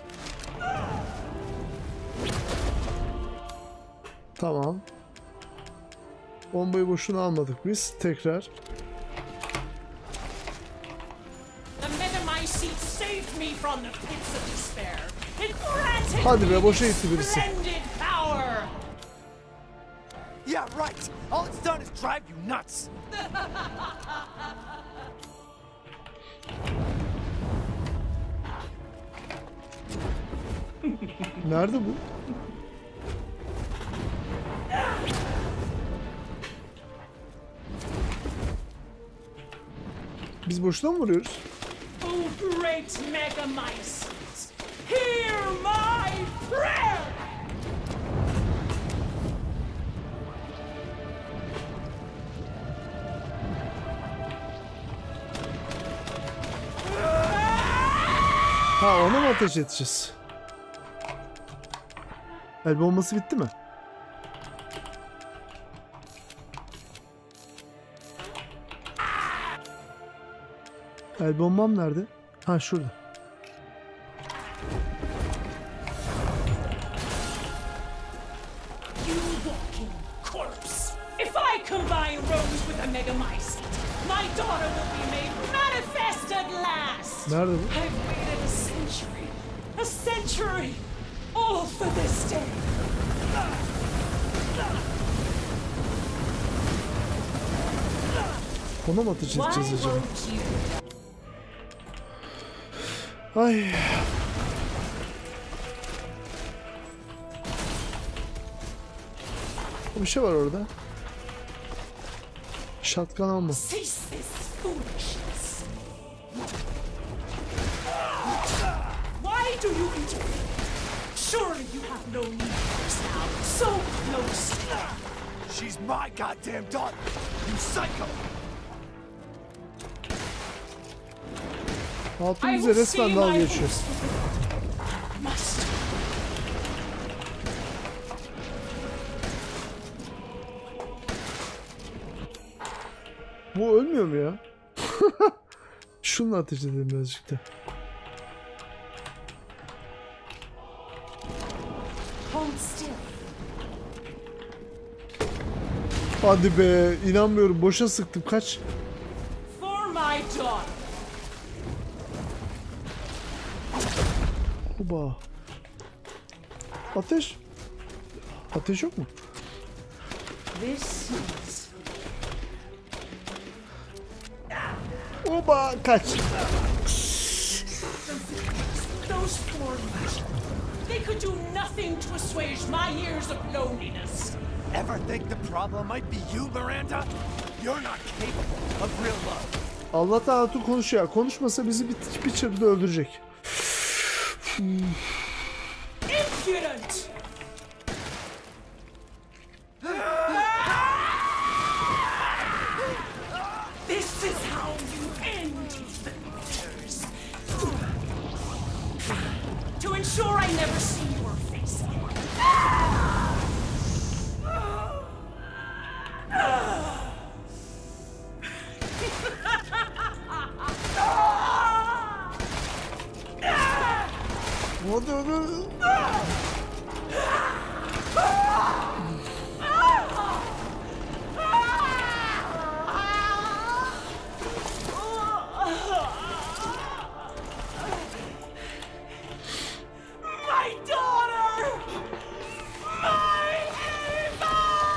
Tamam. Bombayı boşuna almadık biz. Tekrar. The Megamycete saved me from the pits of despair. It granted Hadi be, me boşa gitti birisi. splendid power. Yeah, right. All it's done is drive you nuts. Nerede bu? Biz boşuna mı vuruyoruz? Oh, great Megamycete, hear my prayer! Ha, ona mı ateş edeceğiz? El bombası bitti mi? El bombam nerede? Ha, şurada. You walking corpse! If I combine Rose with a Megamycete, my daughter will be made manifest at last! Nerede bu? I've waited a century, a century, all for this day. Ona mı ateş Why edeceğiz acaba? won't you? Ay. Bir şey var orada. Shotgun alma. Cease this foolishness. Why do you interfere? Surely you have no need for us now. So close. She's my goddamn daughter, you psycho. Hatun I bize will resmen see dalga my geçiyor. horse with it. Must. Bu ölmüyor mu ya? Şununla ateş edelim birazcık da. Hold still. Hadi be, inanmıyorum, boşa sıktım, kaç. For my daughter. Oba. Ateş. Ateş yok mu? This is Oba, kaç. those foreigners. They could do nothing to assuage my years of loneliness. Ever think the problem might be you, Miranda? You're not capable of real love. Allah'tan Hatun konuşuyor. Konuşmasa bizi bir, bir çırpıda öldürecek. Impudent! This is how you end these adventures. To ensure I never see your face again. Hadi hadi. My daughter! My Ava!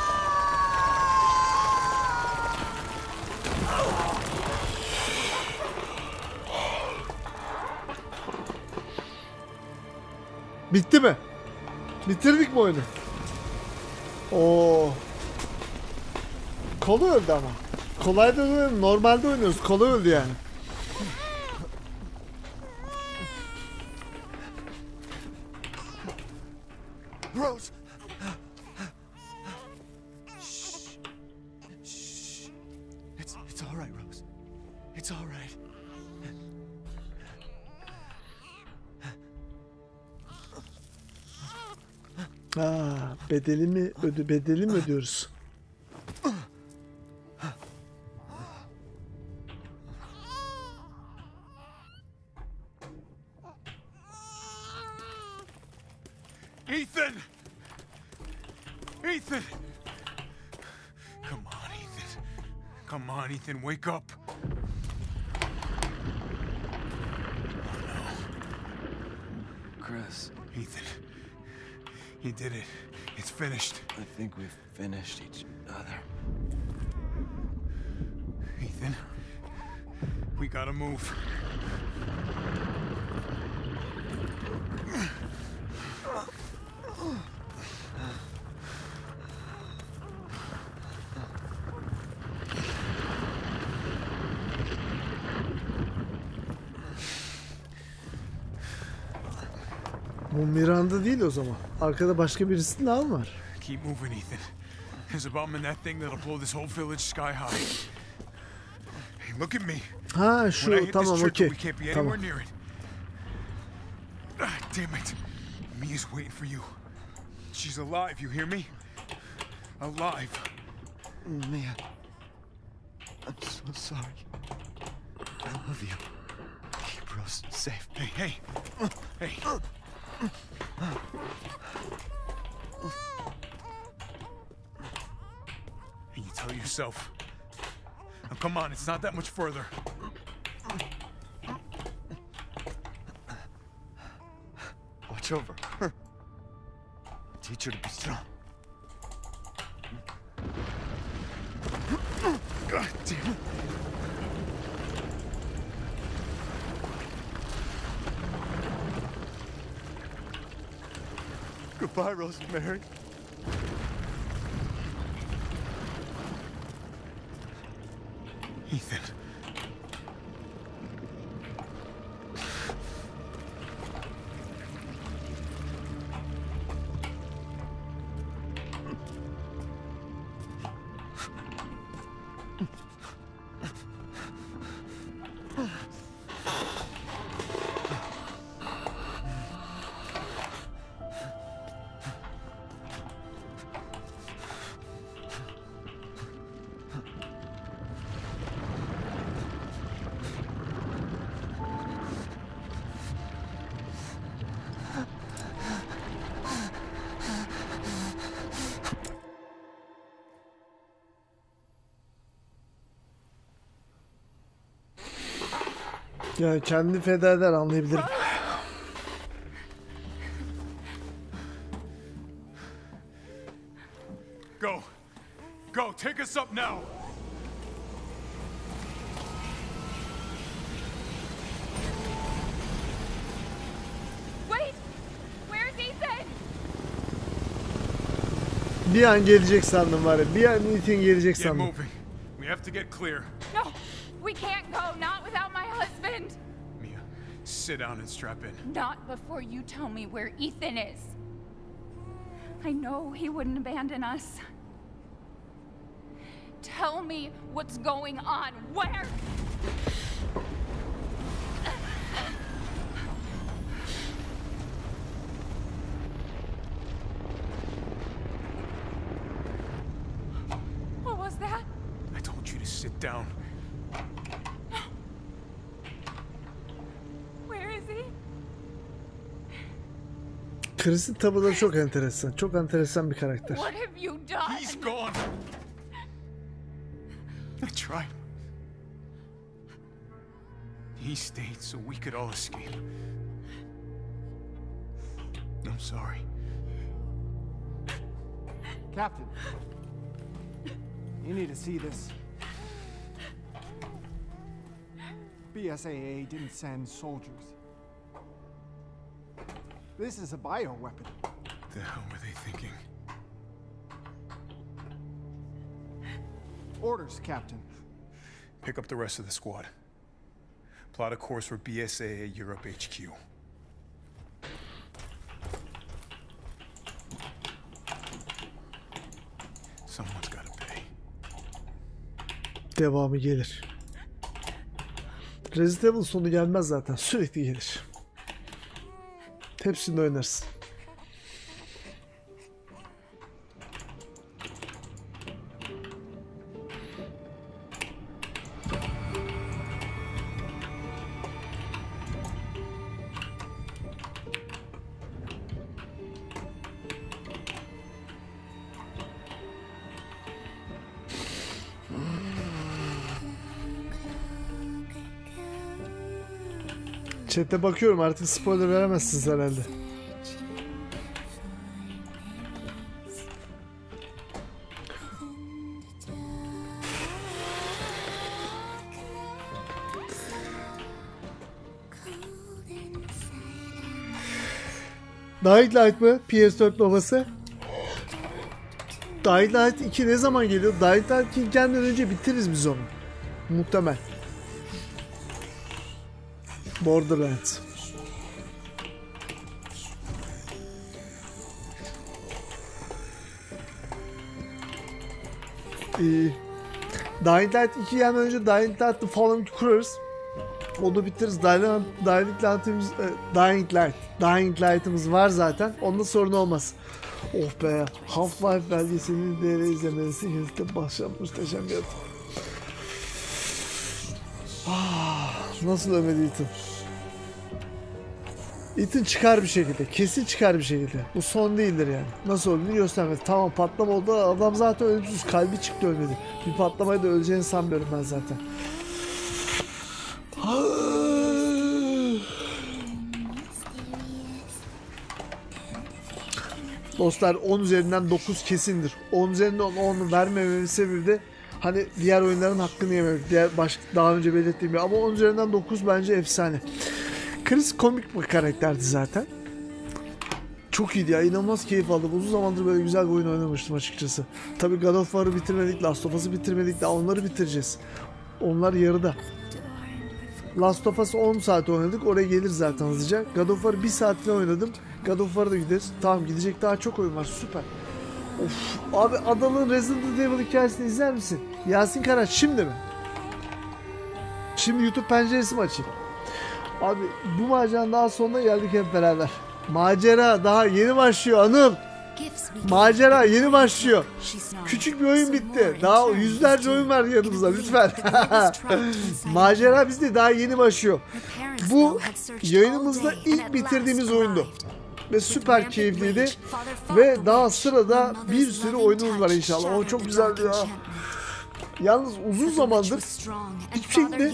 Bitti mi? Bitirdik mi oyunu? Oo. Kolay öldü ama. Kolay da öldü, normalde oynuyoruz. Kolay öldü yani. Rose! Shh. Shh. It's, it's all right, Rose. It's all right. Aa, bedeli mi ödü bedeli mi ödüyoruz? Ethan! Ethan! Come on, Ethan. Come on, Ethan, wake up. Oh, no. Chris. Ethan. You did it. It's finished. I think we've finished each other. Ethan. We gotta move. Bu Miranda değil o zaman. Arkada başka birisi daha mı var? Keep moving, Ethan. There's a bomb in that thing that'll blow this whole village sky high. Hey, look at me. Ha When I şu hit tamam this trigger, okey. we can't be Tamam. anywhere near it. Ah, damn it. Mia's waiting for you. She's alive, you hear me? Alive. Mia. I'm so sorry. I love you. Keep Rose safe. Hey, hey. Hey. And you tell yourself. Now come on, it's not that much further. Watch over her. Teach her to be strong. God damn it. Goodbye, Rosemary. Ethan. Yani kendini feda eder, anlayabilirim. Go. Go, take us up now. Wait! Where's Ethan? Bir an gelecek sandım var ya. Bir an Ethan gelecek Get sandım. moving. We have to get clear. No, we can't go. Not without my husband. Mia, sit down and strap in. Not before you tell me where Ethan is. I know he wouldn't abandon us. Tell me what's going on. Where? What was that? I told you to sit down. Where is he? Chris'in tavırları çok enteresan. Çok enteresan bir karakter. What have you done? He's gone. I tried. He stayed so we could all escape. I'm sorry. Captain, you need to see this. B S A A didn't send soldiers. This is a bioweapon. The hell were they thinking? Orders, Captain. Pick up the rest of the squad. Plot a course for B S A A Europe H Q. Someone's gotta pay. Devamı gelir. Resident Evil sonu gelmez zaten. Sürekli gelir. Hepsini oynarsın. Chat'e bakıyorum, artık spoiler veremezsiniz herhalde. Dying Light mı? P S dört babası. Dying Light iki ne zaman geliyor? Dying Light iki'den önce bitiririz biz onu. Muhtemel. Borderlands. Ee, Dying Light iki'den önce Dying Light The Fallen kurarız. Onu bitiririz. Dying, Dying Light'ımız Dying Light. Dying Light'ımız var zaten. Onda sorun olmaz. Oh be. Half-Life belgeselini değeri izlemesi yazıda başlamış. Muhteşem bir adım. Ah, nasıl ölmedi Ethan? Ethan çıkar bir şekilde. Kesin çıkar bir şekilde. Bu son değildir yani. Nasıl öldüğünü göstermedi. Tamam, patlama oldu. Adam zaten ölümsüz. Kalbi çıktı, ölmedi. Bir patlamayı da öleceğini sanmıyorum ben zaten. Dostlar, on üzerinden dokuz kesindir. on üzerinden on vermememin sebebi de hani diğer oyunların hakkını yememek. Diğer baş, daha önce belirttiğim gibi. Ama on üzerinden dokuz bence efsane. Chris komik bir karakterdi zaten. Çok iyiydi ya. İnanılmaz keyif aldım. Uzun zamandır böyle güzel bir oyun oynamıştım açıkçası. Tabii God of War'ı bitirmedik. Last of Us'ı bitirmedik. Daha onları bitireceğiz. Onlar yarıda. Last of Us'ı on saat oynadık. Oraya gelir zaten hızlıca. God of War'ı bir saatine oynadım. God of War'a da gideriz. Tamam, gidecek daha çok oyun var. Süper. Of. Abi, Adalı'nın Resident Evil hikayesini izler misin? Yasin Karaç şimdi mi? Şimdi YouTube penceresi mi açayım? Abi, bu maceranın daha sonuna geldik hep beraber. Macera daha yeni başlıyor Anıl. Macera yeni başlıyor. Küçük bir oyun bitti. Daha yüzlerce oyun var yanımızda, lütfen. Macera bizde daha yeni başlıyor. Bu yayınımızda ilk bitirdiğimiz oyundu. Ve süper keyifliydi. Ve daha sırada bir sürü oyunumuz var inşallah. O çok güzeldi ya. Yalnız uzun zamandır hiçbir şekilde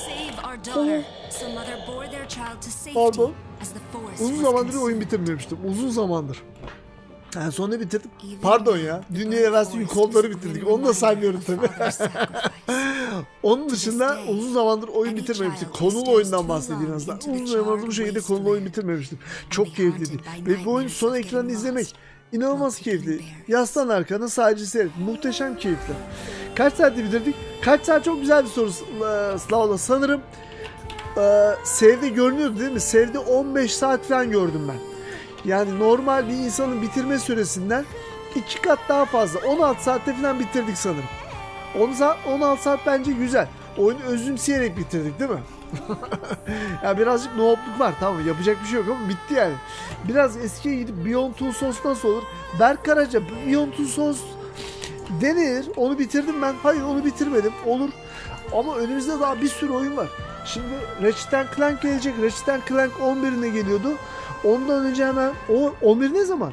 pardon uzun zamandır oyun bitirmemiştim. Uzun zamandır. Yani sonra bitirdim. Pardon ya. Dünya Evvelsi Gün Kodları bitirdik. Onu da saymıyorum tabii. Onun dışında uzun zamandır oyun bitirmemiştim. Konulu oyundan bahsedeyim aslında. Uzun zamandır bu şekilde konulu oyun bitirmemiştim. Çok keyifliydi. Ve bu oyun son ekranını izlemek inanılmaz keyifli. Yaslan arkana sadece seyret. Muhteşem keyifli. Kaç saatte bitirdik? Kaç saat, çok güzel bir soru Slav'la. Sanırım e, Save'de görünüyordu değil mi? Save'de on beş saat falan gördüm ben. Yani normal bir insanın bitirme süresinden iki kat daha fazla. on altı saatte falan bitirdik sanırım. on altı saat bence güzel. Oyunu özümseyerek bitirdik değil mi? Ya birazcık noobluk var, tamam, yapacak bir şey yok ama bitti yani. Biraz eskiye gidip Beyond Two Souls nasıl olur? Berk Karaca, Beyond Two Souls denir. Onu bitirdim ben. Hayır, onu bitirmedim. Olur. Ama önümüzde daha bir sürü oyun var. Şimdi Ratchet and Clank gelecek. Ratchet and Clank on birine geliyordu. Ondan önce hemen o on bir ne zaman?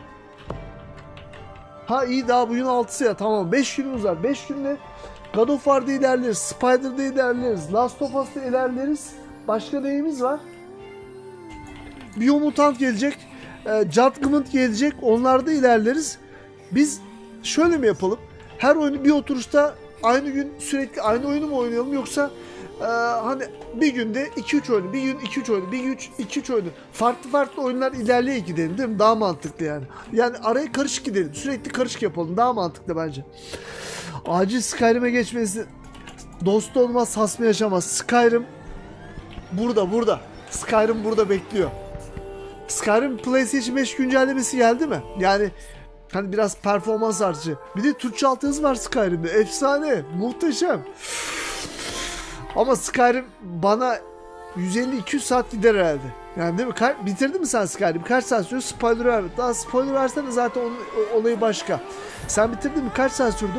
Ha iyi, daha bugün altısı ya, tamam, beş günümüz var. beş günde God of War'da ilerleriz, Spider'da ilerleriz, Last of Us'ta ilerleriz. Başka neyimiz var? Biomutant gelecek, e, Judgment gelecek, onlarda ilerleriz. Biz şöyle mi yapalım? Her oyunu bir oturuşta aynı gün sürekli aynı oyunu mu oynayalım, yoksa Ee, hani bir günde iki üç oyunu, bir gün iki üç oyunu, bir gün iki üç oyunu, farklı farklı oyunlar ilerleyip gidelim değil mi? Daha mantıklı yani. Yani araya karışık gidelim. Sürekli karışık yapalım. Daha mantıklı bence. Acil Skyrim'e geçmesi, dost olmaz, hasmı yaşamaz. Skyrim burada, burada. Skyrim burada bekliyor. Skyrim PlayStation beş güncellemesi geldi mi? Yani hani biraz performans artışı. Bir de Türkçe altyazı var Skyrim'de. Efsane, muhteşem. Ama Skyrim bana yüz elli iki yüz saat gider herhalde. Yani değil mi? Ka- bitirdin mi sen Skyrim? Kaç saat sürüyor? Spoiler verme. Daha spoiler versene, zaten onun olayı başka. Sen bitirdin mi? Kaç saat sürdü?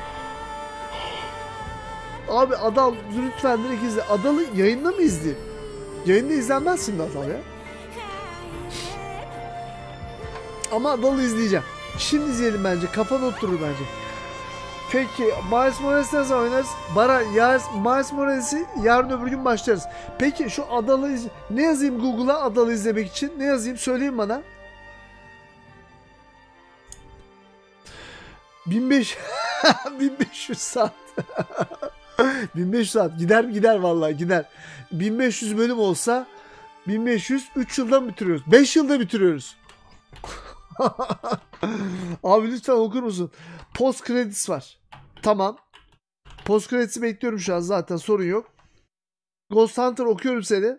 Abi Adal lütfen direkt izle. Adal'ı yayında mı izleyeyim? Yayında izlenmez şimdi Adal ya. Ama Adal'ı izleyeceğim. Şimdi izleyelim bence. Kafana oturur bence. Peki Miles Morales ne zaman oynarız? Bara ya Miles Morales'i yarın öbür gün başlarız. Peki şu Adalı iz... ne yazayım Google'a Adalı izlemek için? Ne yazayım? Söyleyin bana. bin beş yüz saat. bin beş yüz saat. Gider mi? Gider vallahi gider. bin beş yüz bölüm olsa bin beş yüz üç yılda mı bitiriyoruz? beş yılda bitiriyoruz. Abi lütfen okur musun? Post credits var. Tamam. Post credits'i bekliyorum şu an zaten sorun yok. Ghost Hunter okuyorum seni.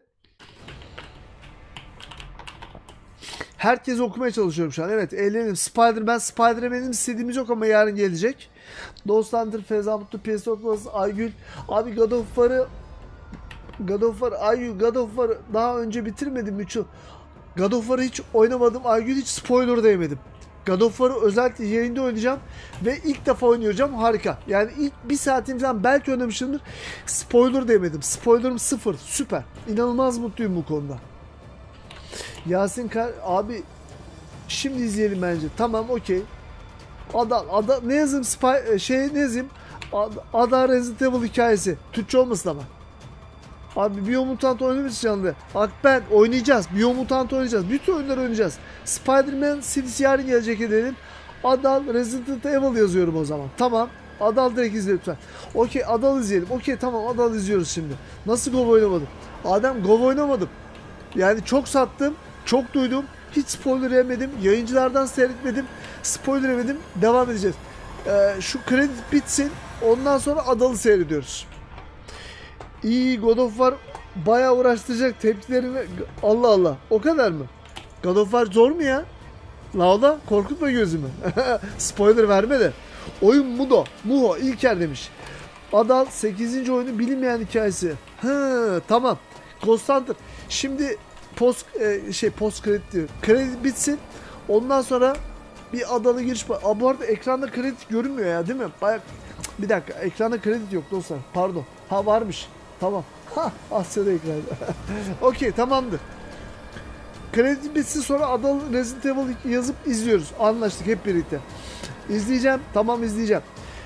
Herkes okumaya çalışıyorum şu an. Evet eğlenelim. Spider-Man, Spider-Man'in istediğimiz yok ama yarın gelecek. Ghost Hunter, Feza Mutlu, P S dört, Aygül. Abi God of War'ı God of War, Aygül, God of War'ı daha önce bitirmedim mi? God of War'ı hiç oynamadım. Aygül hiç spoiler da yemedim. God of War'ı özellikle yayında oynayacağım ve ilk defa oynayacağım. Harika. Yani ilk bir saatim falan belki oynamışımdır. Spoiler da yemedim. Spoiler'ım sıfır. Süper. İnanılmaz mutluyum bu konuda. Yasin Kar abi şimdi izleyelim bence. Tamam okey. Ada, ada ne yazayım? Spy, şey ne yazayım? Ada, Ada Resident Evil hikayesi. Türkçe olmasın ama. Abi Biomutant oynamış canlı. Bak ben oynayacağız. Biomutant oynayacağız. Bütün oyunları oynayacağız. Spider-Man serisi yarın gelecek edelim. Adal Resident Evil yazıyorum o zaman. Tamam. Adal direkt izle lütfen. Okey Adal izleyelim. Okey tamam Adal izliyoruz şimdi. Nasıl Gov oynamadım? Adem Gov oynamadım. Yani çok sattım. Çok duydum. Hiç spoiler yemedim. Yayıncılardan seyretmedim. Spoiler yemedim. Devam edeceğiz. Ee, şu kredi bitsin. Ondan sonra Adal'ı seyrediyoruz. İyi God of War bayağı uğraştıracak tepkilerimi. Allah Allah. O kadar mı? God of War zor mu ya? Laola korkutma gözümü. Spoiler verme de. Oyun Mudo. Muho İlker demiş. Adal sekizinci oyunu bilinmeyen hikayesi. Hı, tamam. Ghost Hunter. Şimdi post e, şey post kredi diyor. Kredi bitsin. Ondan sonra bir Adalı giriş var. Aa, bu arada ekranda kredi görünmüyor ya değil mi? Bayağı... Bir dakika. Ekranda kredi yok dostlar. Pardon. Ha varmış. Tamam. Ha Asya'da ekranda. Okey tamamdır. Kredi bitsin sonra Adalı Resident Evil yazıp izliyoruz. Anlaştık hep birlikte. İzleyeceğim. Tamam izleyeceğim.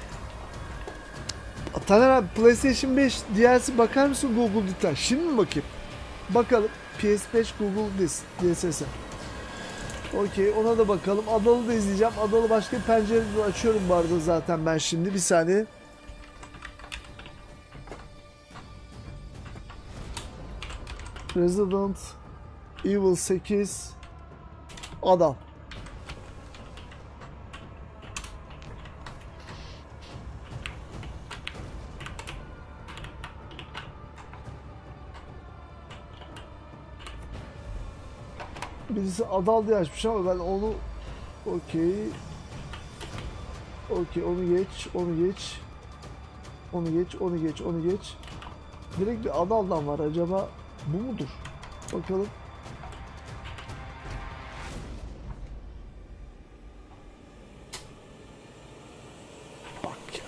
Taner abi PlayStation beş D L C bakar mısın Google lütfen? Şimdi mi bakayım? Bakalım. P S beş Google D S S. Okey ona da bakalım. Adalı da izleyeceğim. Adalı başka bir pencerede açıyorum bu arada zaten ben şimdi. Bir saniye. Resident Evil sekiz Adal. Birisi Adal diye açmış ama ben onu okey okey onu geç onu geç onu geç onu geç onu geç direkt bir Adal'dan var acaba bu mudur? Bakalım. Bak ya.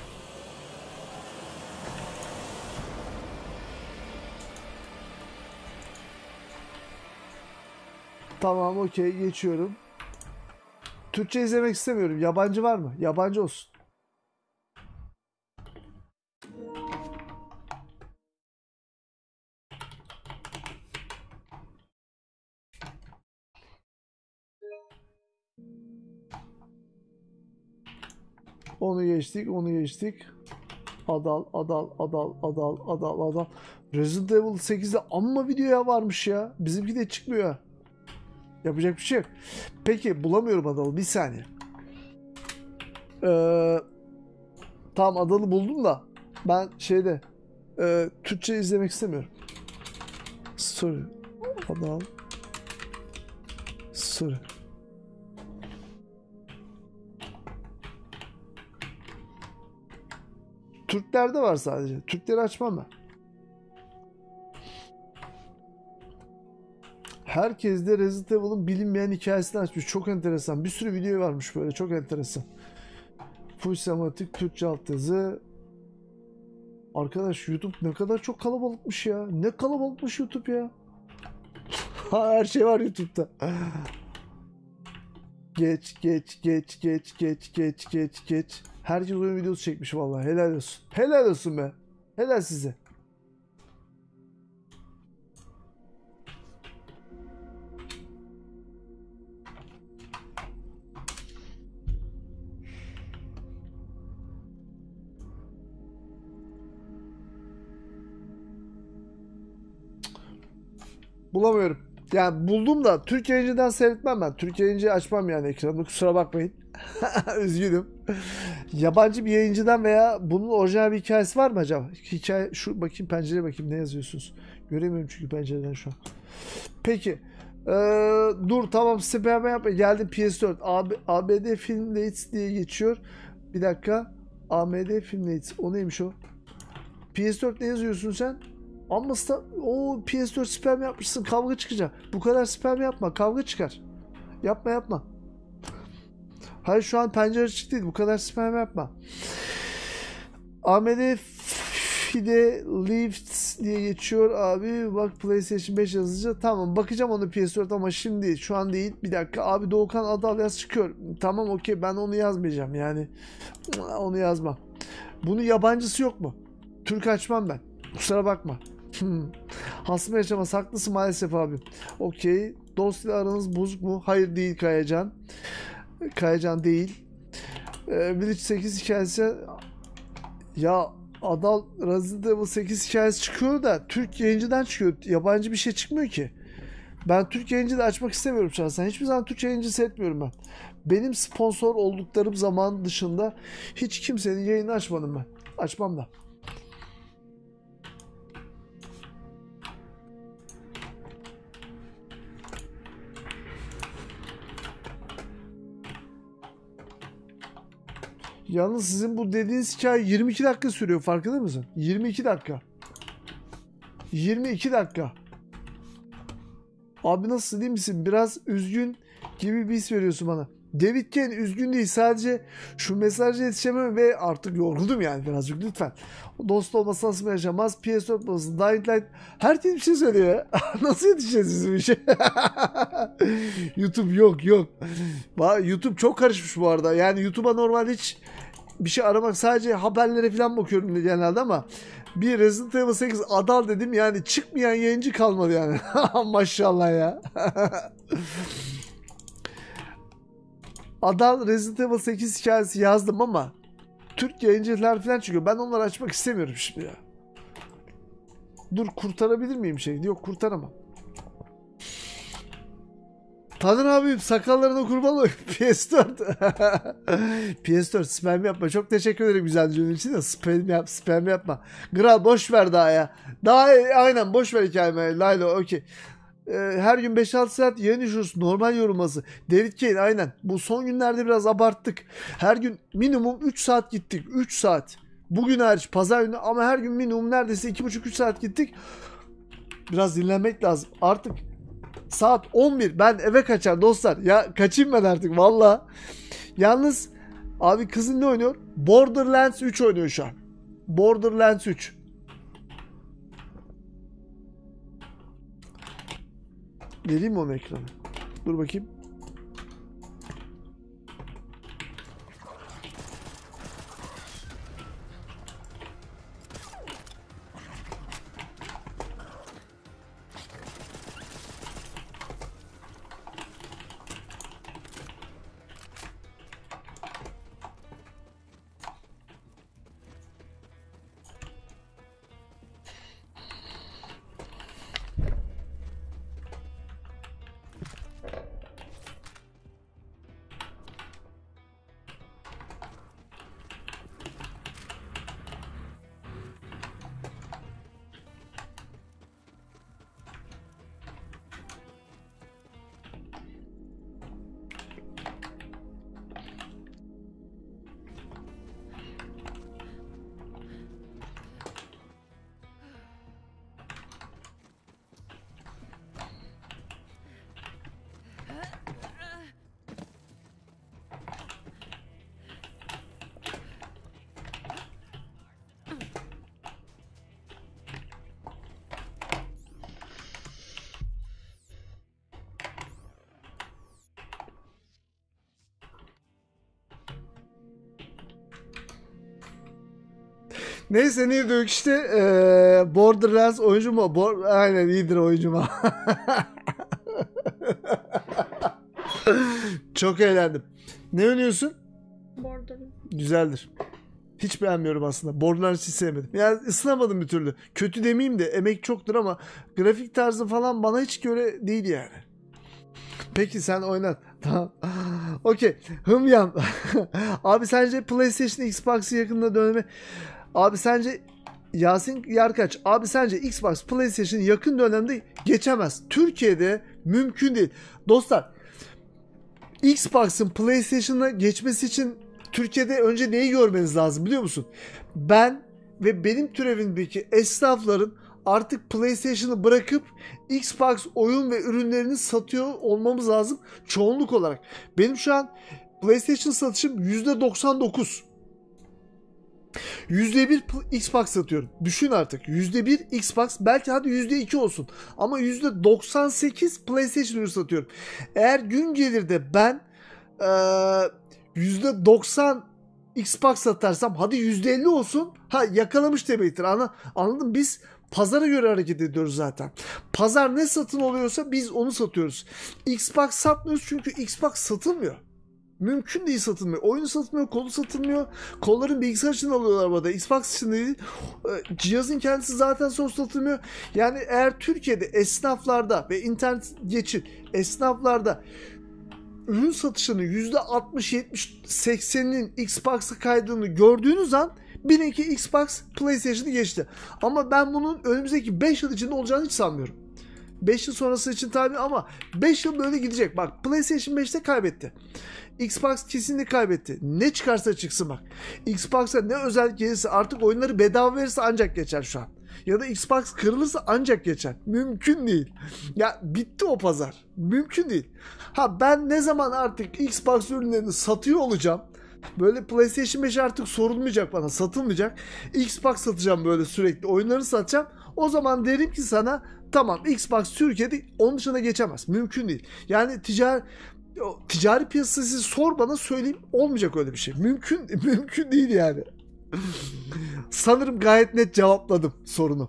Tamam okey geçiyorum. Türkçe izlemek istemiyorum. Yabancı var mı? Yabancı olsun. Onu geçtik, onu geçtik. Adal, Adal, Adal, Adal, Adal, Adal. Resident Evil sekizde amma videoya varmış ya. Bizimki de çıkmıyor. Yapacak bir şey yok. Peki bulamıyorum Adal'ı. Bir saniye. Ee, tamam Adal'ı buldum da ben şeyde e, Türkçe izlemek istemiyorum. Sorry. Adal. Sorry. Türklerde var sadece. Türkleri açmam ben. Herkes de Resident Evil'ın bilinmeyen hikayesini açmış. Çok enteresan. Bir sürü video varmış böyle. Çok enteresan. Full sematik Türkçe altyazı. Arkadaş YouTube ne kadar çok kalabalıkmış ya. Ne kalabalıkmış YouTube ya. Her şey var YouTube'da. Geç geç geç geç geç geç geç geç. Herkes oyun videosu çekmiş vallahi. Helal olsun. Helal olsun be. Helal size. Bulamıyorum. Yani buldum da Türk yayıncıdan seyretmem ben. Türk yayıncı açmam yani ekranı. Kusura bakmayın. Üzgünüm. Yabancı bir yayıncıdan veya bunun orijinal bir hikayesi var mı acaba? Hikaye şu bakayım pencereye bakayım ne yazıyorsunuz. Göremiyorum çünkü pencereden şu an. Peki. Ee, dur tamam spam yapma. Geldim P S dört. A B D Film Dates diye geçiyor. Bir dakika. A M D Film Dates. O neymiş o? P S dört ne yazıyorsun sen? Ama o P S dört spam yapmışsın, kavga çıkacak. Bu kadar spam yapma, kavga çıkar. Yapma yapma. Hayır şu an pencere açık değil, bu kadar spam yapma. A M D Fide Lift diye geçiyor abi. Bak PlayStation beş yazıcı. Tamam bakacağım onu P S dört ama şimdi şu an değil. Bir dakika abi Doğukan Adal yaz çıkıyor. Tamam okey ben onu yazmayacağım yani. Onu yazmam. Bunun yabancısı yok mu? Türk açmam ben. Kusura bakma. Hasma yaşamaz. Haklısın maalesef abi. Okey. Dostla aranız bozuk mu? Hayır değil Kayacan. Kayacan değil. Ee, Village sekiz hikayesi ya Adal Resident Evil sekiz hikayesi çıkıyor da Türk yayıncıdan çıkıyor. Yabancı bir şey çıkmıyor ki. Ben Türk yayıncı da açmak istemiyorum şahsen. Hiçbir zaman Türk yayıncı seyretmiyorum ben. Benim sponsor olduklarım zaman dışında hiç kimsenin yayını açmadım ben. Açmam da. Yalnız sizin bu dediğiniz hikaye yirmi iki dakika sürüyor. Farkında mısın? yirmi iki dakika. yirmi iki dakika. Abi nasıl değil misin? Biraz üzgün gibi bir his veriyorsun bana. David Kane üzgün değil. Sadece şu mesajı yetişemem ve artık yorguldum yani birazcık lütfen. Dost olması nasıl yaşamaz? P S dört olması. Dying Light. Herkes bir şey söylüyor ya. Nasıl yetişeceğiz bizim bir şey? YouTube yok yok. YouTube çok karışmış bu arada. Yani YouTube'a normalde hiç bir şey aramak sadece haberlere falan bakıyorum genelde ama bir Resident Evil sekiz Adal dedim yani çıkmayan yayıncı kalmadı yani. Maşallah ya. Adal Resident Evil sekiz hikayesi yazdım ama Türk yayıncılar falan çıkıyor. Ben onları açmak istemiyorum şimdi ya. Dur kurtarabilir miyim şey? Yok kurtaramam. Taner abi sakallarına kurban olayım. P S dört. P S dört spam yapma. Çok teşekkür ederim güzel cümle için de spam, yap, spam yapma. Kral boş ver daha ya. Daha aynen boş ver hikayemi. Laylo okey. Ee, her gün beş altı saat yayın işiyoruz. Normal yorulması. David Kane aynen. Bu son günlerde biraz abarttık. Her gün minimum üç saat gittik. üç saat. Bugün hariç pazar günü ama her gün minimum neredeyse iki buçuk üç saat gittik. Biraz dinlenmek lazım. Artık saat on bir. Ben eve kaçar dostlar. Ya kaçayım ben artık valla. Yalnız abi kızın ne oynuyor? Borderlands üç oynuyor şu an. Borderlands üç. Vereyim mi onu ekranı? Dur bakayım. Neyse ne diyorduk işte ee, Borderlands oyuncu mu? Bo Aynen iyidir oyuncu mu? Çok eğlendim. Ne oynuyorsun? Borderlands. Güzeldir. Hiç beğenmiyorum aslında. Borderlands hiç sevmedim. Yani ısınamadım bir türlü. Kötü demeyeyim de emek çoktur ama grafik tarzı falan bana hiç göre değil yani. Peki sen oynat. Tamam. Okey. Hımyan. Abi sence PlayStation Xbox'ı yakında dönemi... Abi sence Yasin Yarkaç. Abi sence Xbox PlayStation yakın dönemde geçemez. Türkiye'de mümkün değil. Dostlar Xbox'ın PlayStation'a geçmesi için Türkiye'de önce neyi görmeniz lazım biliyor musun? Ben ve benim türevimdeki esnafların artık PlayStation'ı bırakıp Xbox oyun ve ürünlerini satıyor olmamız lazım çoğunluk olarak. Benim şu an PlayStation satışım yüzde doksan dokuz. yüzde bir Xbox satıyorum. Düşün artık. yüzde bir Xbox, belki hadi yüzde iki olsun. Ama yüzde doksan sekiz PlayStation ürünü satıyorum. Eğer gün gelir de ben ee, yüzde doksan Xbox satarsam hadi yüzde elli olsun. Ha yakalamış demektir. Anla, anladın mı? Biz pazara göre hareket ediyoruz zaten. Pazar ne satın oluyorsa biz onu satıyoruz. Xbox satmıyoruz çünkü Xbox satılmıyor. Mümkün değil satılmıyor. Oyun satılmıyor, kolu satılmıyor. Kolların bilgisayar için alıyorlar burada. Xbox için değil. Cihazın kendisi zaten son satılmıyor. Yani eğer Türkiye'de esnaflarda ve internet geçin esnaflarda ürün satışının yüzde altmış yetmiş sekseninin Xbox'a kaydığını gördüğünüz an bilin ki Xbox PlayStation'ı geçti. Ama ben bunun önümüzdeki beş yıl içinde olacağını hiç sanmıyorum. beş yıl sonrası için tabii ama beş yıl böyle gidecek. Bak PlayStation beşte kaybetti. Xbox kesinlikle kaybetti. Ne çıkarsa çıksın bak. Xbox'a ne özellik gelirse artık oyunları bedava verirse ancak geçer şu an. Ya da Xbox kırılırsa ancak geçer. Mümkün değil. Ya bitti o pazar. Mümkün değil. Ha ben ne zaman artık Xbox ürünlerini satıyor olacağım. Böyle PlayStation beş artık sorulmayacak bana. Satılmayacak. Xbox satacağım böyle sürekli. Oyunları satacağım. O zaman derim ki sana tamam Xbox Türkiye'de onun dışına geçemez. Mümkün değil. Yani ticari ticari piyasası sor bana söyleyeyim olmayacak öyle bir şey. Mümkün mümkün değil yani. Sanırım gayet net cevapladım sorunu.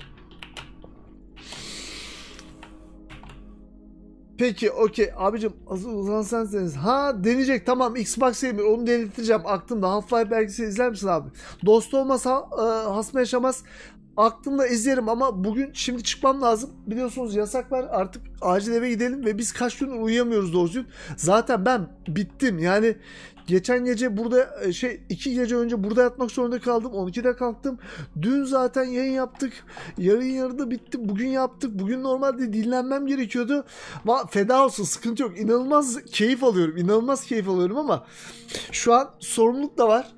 Peki okey abicim uzan senseniz. Ha deneyecek tamam Xbox sevmiyor onu delirteceğim aklımda. Half-Life belgeseli izler misin abi? Dost olmaz ha, e, hasma yaşamaz. Aklımda izlerim ama bugün şimdi çıkmam lazım. Biliyorsunuz yasak var artık acil eve gidelim ve biz kaç gün uyuyamıyoruz doğru düzgün. Zaten ben bittim yani geçen gece burada şey iki gece önce burada yatmak zorunda kaldım. on ikide kalktım. Dün zaten yayın yaptık. Yarın yarıda bitti. Bugün yaptık. Bugün normalde dinlenmem gerekiyordu. Va feda olsun sıkıntı yok. İnanılmaz keyif alıyorum. İnanılmaz keyif alıyorum ama şu an sorumluluk da var.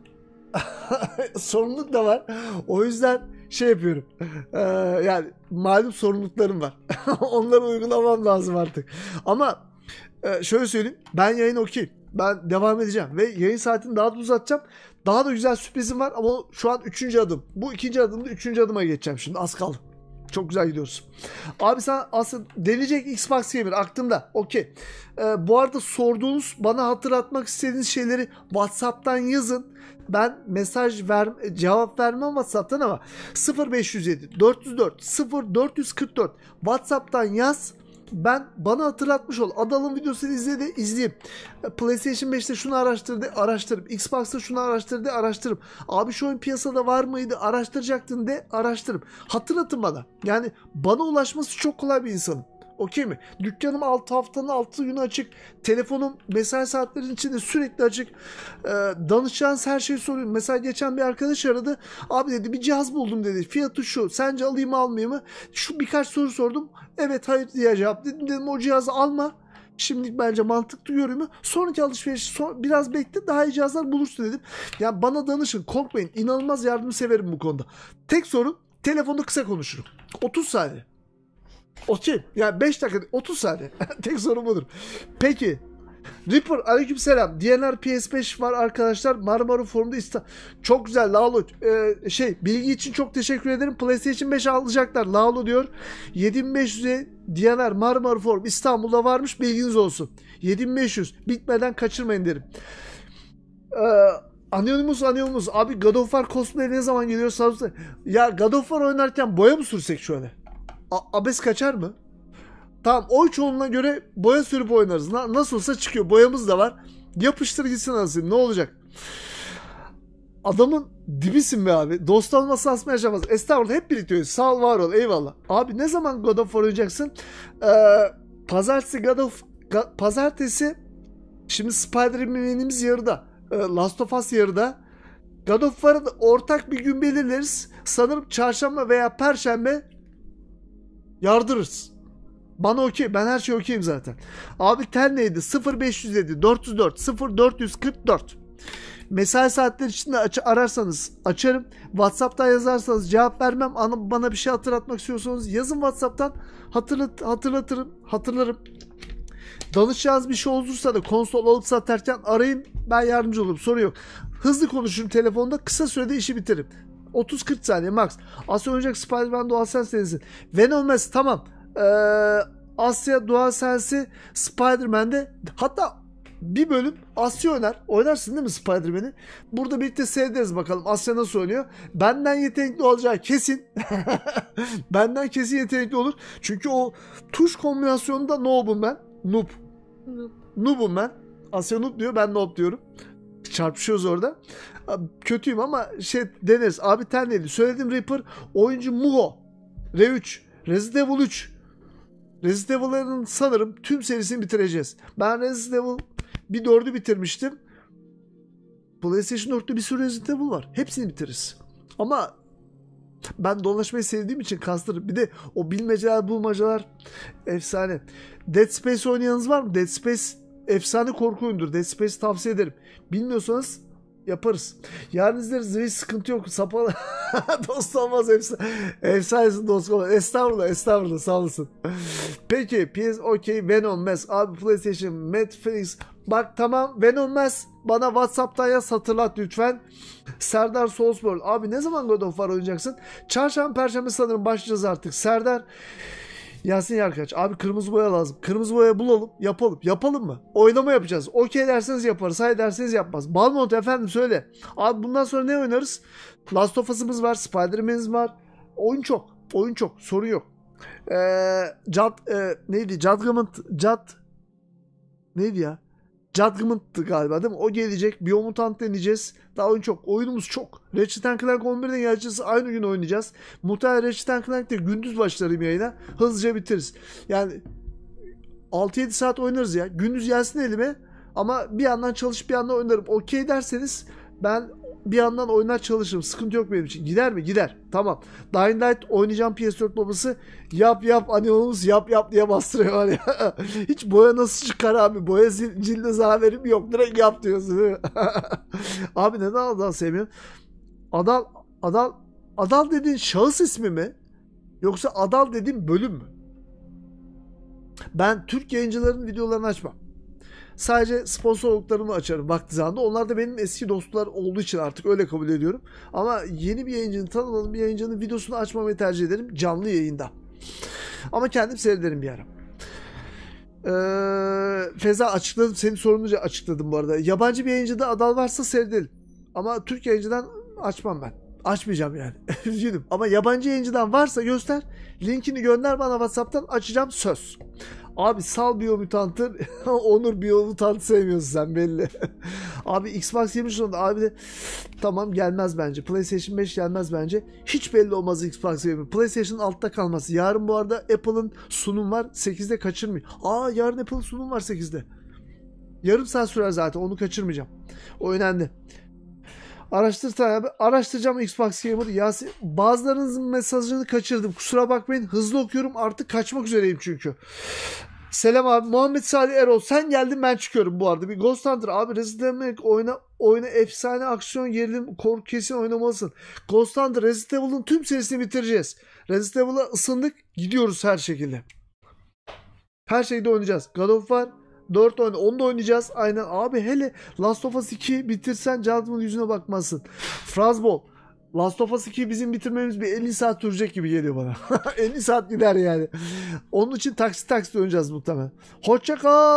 sorumluluk da var. O yüzden şey yapıyorum. Ee, yani malum sorumluluklarım var. Onları uygulamam lazım artık. Ama e, şöyle söyleyeyim. Ben yayın okey. Ben devam edeceğim. Ve yayın saatini daha da uzatacağım. Daha da güzel sürprizim var. Ama şu an üçüncü adım. Bu ikinci adımda üçüncü adıma geçeceğim şimdi. Az kaldı. Çok güzel gidiyoruz. Abi sen aslında deneyecek Xbox Gamer aklımda. Okey. Ee, bu arada sorduğunuz, bana hatırlatmak istediğiniz şeyleri WhatsApp'tan yazın. Ben mesaj ver, cevap vermem WhatsApp'tan ama sıfır beş yüz yedi dört yüz dört sıfır dört yüz kırk dört WhatsApp'tan yaz. Ben bana hatırlatmış ol. Adal'ın videosunu izle de izleyeyim. PlayStation beşte şunu araştırdı, araştırırım. Xbox'ta şunu araştırdı, araştırırım. Abi şu oyun piyasada var mıydı? Araştıracaktın de araştırırım. Hatırlatın bana. Yani bana ulaşması çok kolay bir insanım. Okey mi? Dükkanım altı haftanın altı günü açık. Telefonum mesai saatlerinin içinde sürekli açık. Ee, danışacağınız her şeyi soruyorum. Mesela geçen bir arkadaş aradı. Abi dedi bir cihaz buldum dedi. Fiyatı şu. Sence alayım mı almayayım mı? Şu birkaç soru sordum. Evet hayır diye cevap dedim. Dedim o cihazı alma. Şimdilik bence mantıklı görünüyor. Sonraki alışveriş son, biraz bekle daha iyi cihazlar bulursun dedim. Yani bana danışın korkmayın. İnanılmaz yardımseverim bu konuda. Tek sorun telefonda kısa konuşurum. otuz saniye. Okey. Yani beş dakika otuz saniye. Tek sorun budur. Peki. Reaper aleykümselam. D N R P S beş var arkadaşlar. Marmara Forum'da ista. Çok güzel Lalo. Ee, şey bilgi için çok teşekkür ederim. PlayStation beş alacaklar. Lalo diyor. yedi bin beş yüze D N R Marmara Forum İstanbul'da varmış. Bilginiz olsun. yedi bin beş yüz. Bitmeden kaçırmayın derim. Ee, Anonymous Anonymous abi God of War cosplay ne zaman geliyor? Ya God of War oynarken boya mı sürsek şöyle? A abes kaçar mı? Tamam, oy çoğunluğuna göre boya sürüp oynarız. Na nasılsa çıkıyor. Boyamız da var. Yapıştır gitsin anasını. Ne olacak? Adamın dibisin be abi. Dost olmasa asma yaşamaz. Estağfurullah, hep birlikteyiz. Sağ ol, var ol. Eyvallah. Abi ne zaman God of War oynayacaksın? Ee, pazartesi God of... Ga pazartesi şimdi Spider-Man'imiz yarıda. Ee, Last of Us yarıda. God of War'ı da ortak bir gün belirleriz. Sanırım çarşamba veya perşembe yardırırız. Bana okey. Ben her şey okeyim zaten. Abi tel neydi? sıfır beş yüz yedi dört yüz dört sıfır dört yüz kırk dört. Mesai saatleri içinde aç ararsanız açarım. WhatsApp'tan yazarsanız cevap vermem. Bana bir şey hatırlatmak istiyorsanız yazın WhatsApp'tan. Hatırlat hatırlatırım. Hatırlarım. Danışacağınız bir şey olursa da konsol alıp satarken arayın. Ben yardımcı olurum. Sorun yok. Hızlı konuşurum telefonda. Kısa sürede işi bitiririm. otuz kırk saniye max. Asya oynayacak Spider-Man DualSense denizin. Venom'es tamam. Ee, Asya DualSense'i Spider-Man'de, hatta bir bölüm Asya oynar. Oynarsın değil mi Spider-Man'i? Burada birlikte seyrederiz bakalım Asya nasıl oynuyor. Benden yetenekli olacağı kesin. Benden kesin yetenekli olur. Çünkü o tuş kombinasyonunda noob'um ben. Noob. Noob'um ben. Asya noob diyor, ben noob diyorum. Çarpışıyoruz orada. Kötüyüm ama şey deneriz. Abi ten neydi? Söyledim Reaper. Oyuncu Muho. R üç. Resident Evil üç. Resident Evil'ların sanırım tüm serisini bitireceğiz. Ben Resident Evil bir dördü bitirmiştim. PlayStation dörtte bir sürü Resident Evil var. Hepsini bitiririz. Ama ben dolaşmayı sevdiğim için kastırırım. Bir de o bilmeceler, bulmacalar efsane. Dead Space oynayanınız var mı? Dead Space efsane korku oyundur. Dead Space tavsiye ederim. Bilmiyorsanız yaparız. Yarın izleriz. Hiç sıkıntı yok. Sapa dost olmaz. Efsa efsanesin dost olmaz. Estağfurullah. Estağfurullah. Sağ olasın. Peki. P S okey. Venom Mass. Abi PlayStation. Netflix. Bak tamam. Venom Mass. Bana WhatsApp'tan yaz. Hatırlat lütfen. Serdar Soulsborne. Abi ne zaman God of War oynayacaksın? Çarşamba, perşembe sanırım başlayacağız artık. Serdar Yasin Yarkaç. Abi kırmızı boya lazım. Kırmızı boya bulalım. Yapalım. Yapalım mı? Oylama yapacağız. Okey derseniz yaparız. Hayır derseniz yapmaz. Balmont efendim söyle. Abi bundan sonra ne oynarız? Last of Us'ımız var. Spider-Man'imiz var. Oyun çok. Oyun çok. Sorun yok. Ee, Jad, e, neydi? Judgment. Jad neydi ya? Judgment'tı galiba değil mi? O gelecek. Biomutant deneyeceğiz. Daha oyun çok. Oyunumuz çok. Ratchet and Clank on birden geleceğiz. Aynı gün oynayacağız. Muhtemelen Ratchet and Clank'te gündüz başlarım yayına. Hızlıca bitiririz. Yani altı yedi saat oynarız ya. Gündüz gelsin elime. Ama bir yandan çalışıp bir yandan oynarım. Okey derseniz ben bir yandan oynar çalışırım. Sıkıntı yok benim için. Gider mi? Gider. Tamam. Dying Light oynayacağım P S dört babası. Yap yap animalımız yap yap diye bastırıyor var ya. Hiç boya nasıl çıkar abi? Boya cilde zarar verim yok. Direkt yap diyorsun değil mi? Abi neden Adal sevmiyorsun? Adal, Adal, Adal dediğin şahıs ismi mi? Yoksa Adal dediğin bölüm mü? Ben Türk yayıncıların videolarını açmam. Sadece sponsorluklarımı açarım vakti zamanında. Onlar da benim eski dostlar olduğu için artık öyle kabul ediyorum. Ama yeni bir yayıncının, tanımadığım bir yayıncının videosunu açmamayı tercih ederim canlı yayında. Ama kendim seyrederim bir ara. Ee, Feza açıkladım. Senin sorununca açıkladım bu arada. Yabancı bir yayıncıda Adal varsa seyredelim. Ama Türk yayıncıdan açmam ben. Açmayacağım yani. Üzgünüm. Ama yabancı yayıncıdan varsa göster. Linkini gönder bana WhatsApp'tan, açacağım söz. Abi sal Biyomutant'ı. Onur Biyomutant'ı sevmiyorsun sen belli. Abi Xbox yirmi sonunda abi de tamam gelmez bence. PlayStation beş gelmez bence. Hiç belli olmaz Xbox yirmi. PlayStation'ın altta kalması. Yarın bu arada Apple'ın sunum var. sekizde kaçırmayın. Aa yarın Apple'ın sunum var sekizde. Yarım saat sürer zaten. Onu kaçırmayacağım. O önemli. Araştır abi. Araştıracağım Xbox Gamer. Yasin, bazılarınızın mesajını kaçırdım. Kusura bakmayın. Hızlı okuyorum. Artık kaçmak üzereyim çünkü. Selam abi. Muhammed Salih Erol. Sen geldin ben çıkıyorum bu arada. Bir Ghost Hunter abi. Resident Evil oyna, oyna efsane aksiyon gerilim korku kesin oynamalısın. Ghost Hunter Resident Evil'ın tüm serisini bitireceğiz. Resident Evil'a ısındık. Gidiyoruz her şekilde. Her şeyde oynayacağız. God of War dört oyna. Onu da oynayacağız. Aynen abi, hele Last of Us iki bitirsen Judgment'ın yüzüne bakmazsın. Frostball. Last of Us ikiyi bizim bitirmemiz bir elli saat sürecek gibi geliyor bana. elli saat gider yani. Onun için taksit taksit oynayacağız muhtemelen. Hoşça kal.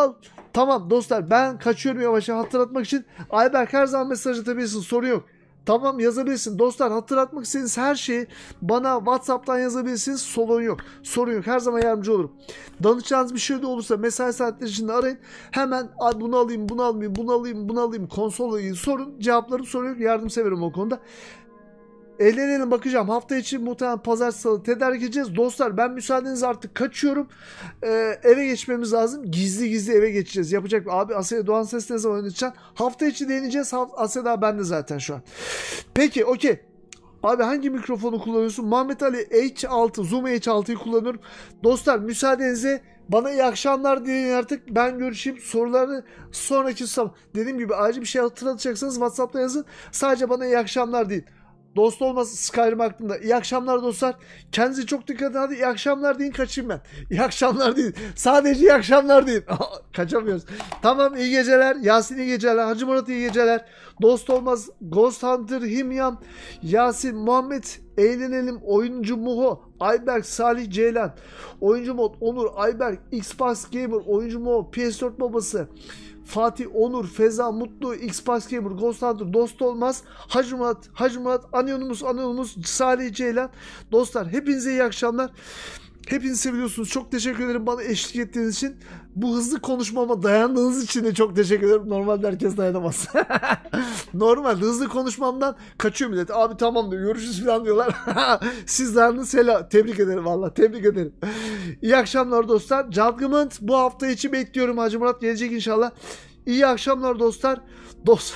Tamam dostlar, ben kaçıyorum yavaşça hatırlatmak için. Ayberk her zaman mesaj atabilirsin, sorun yok. Tamam, yazabilirsin. Dostlar hatırlatmak istediğiniz her şeyi bana WhatsApp'tan yazabilirsiniz. Sorun yok. Sorun yok. Her zaman yardımcı olurum. Danışacağınız bir şey de olursa mesai saatleri içinde arayın. Hemen bunu alayım, bunu alayım, bunu alayım, bunu alayım. Konsolla ilgili sorun. Cevaplarım, sorun yok. Yardım severim o konuda. Eğlenelim, bakacağım. Hafta içi muhtemelen pazartesi salı tedarik edeceğiz. Dostlar ben müsaadenizle artık kaçıyorum. Ee, eve geçmemiz lazım. Gizli gizli eve geçeceğiz. Yapacak bir abi Asya Doğan Ses ne zaman oynatacaksın? Hafta içi deneyeceğiz. Asya daha bende zaten şu an. Peki okey. Abi hangi mikrofonu kullanıyorsun? Muhammed Ali H altı, Zoom H altıyı kullanıyorum. Dostlar müsaadenizle bana iyi akşamlar dileyin artık. Ben görüşeyim. Soruları sonraki sabah. Dediğim gibi acil bir şey hatırlatacaksanız WhatsApp'ta yazın. Sadece bana iyi akşamlar deyin. Dost olmaz Skyrim hakkında. İyi akşamlar dostlar. Kendinize çok dikkat edin. Hadi iyi akşamlar deyin, kaçayım ben. İyi akşamlar deyin. Sadece iyi akşamlar deyin. Kaçamıyoruz. Tamam, iyi geceler. Yasin iyi geceler. Hacı Murat iyi geceler. Dost olmaz Ghost Hunter, Himyam, Yasin, Muhammed, Eğlenelim, Oyuncu Muho, Ayberk, Salih Ceylan, Oyuncu Mod, Onur, Ayberk, Xbox Gamer, Oyuncu Muho, P S dört babası, Fatih, Onur, Feza, Mutlu, Xbox Gamer, Ghost Hunter, Dost Olmaz, Hacı Murat, Hacı Murat, Anonymous, Anonymous, Salih Ceylan. Dostlar hepinize iyi akşamlar. Hepinizi seviyorsunuz. Çok teşekkür ederim bana eşlik ettiğiniz için. Bu hızlı konuşmama dayandığınız için de çok teşekkür ederim. Normalde herkes dayanamaz. Normalde hızlı konuşmamdan kaçıyor millet. Abi tamam diyor, görüşürüz falan diyorlar. Siz dayandınız, helal. Tebrik ederim valla. Tebrik ederim. İyi akşamlar dostlar. Judgment bu hafta içi bekliyorum. Hacı Murat gelecek inşallah. İyi akşamlar dostlar. Dost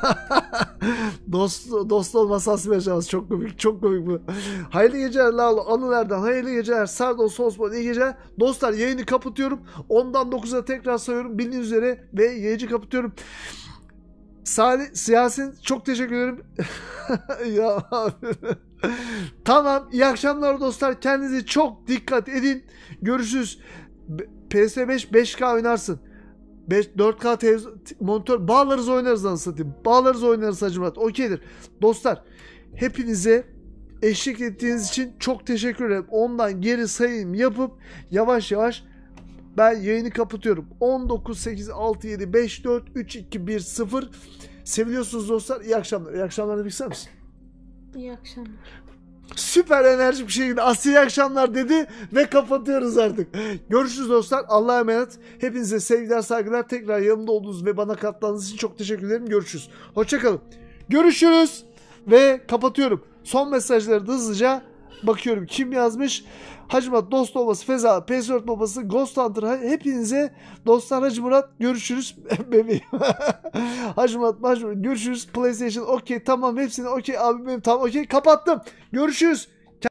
dost dost olmasa asıl yaşamaz. Çok komik. Çok komik bu. Hayırlı geceler Lalo. Anıl Erden. Hayırlı geceler. Sardos Sosman. İyi geceler. Dostlar yayını kapatıyorum. ondan dokuza tekrar sayıyorum. Bildiğiniz üzere ve yayıncı kapatıyorum. Salih Siyasin çok teşekkür ederim. Ya tamam. İyi akşamlar dostlar. Kendinize çok dikkat edin. Görüşürüz. P S beş beş K oynarsın. dört K televizyon monitör bağlarız, oynarız anasını satayım. Bağlarız, oynarız Hacı Murat. Okeydir. Dostlar hepinize eşlik ettiğiniz için çok teşekkür ederim. Ondan geri sayım yapıp yavaş yavaş ben yayını kapatıyorum. on dokuz, sekiz, altı, yedi, beş, dört, üç, iki, bir, sıfır. Seviliyorsunuz dostlar. İyi akşamlar. İyi akşamlar demek ister misin? İyi akşamlar. Süper enerjik bir şekilde Asya iyi akşamlar dedi ve kapatıyoruz artık. Görüşürüz dostlar. Allah'a emanet. Hepinize sevgiler, saygılar. Tekrar yanımda olduğunuz ve bana katıldığınız için çok teşekkür ederim. Görüşürüz. Hoşçakalın. Görüşürüz ve kapatıyorum. Son mesajları da hızlıca bakıyorum. Kim yazmış? Hacı Murat, Dost Babası, Feza, P S dört Babası, Ghost Hunter. Hepinize dostlar, Hacı Murat. Görüşürüz. Bebeğim. Hacı Murat, Hacı Murat. Görüşürüz. PlayStation. Okey. Tamam. Hepsini okey. Abi benim tamam. Okey. Kapattım. Görüşürüz.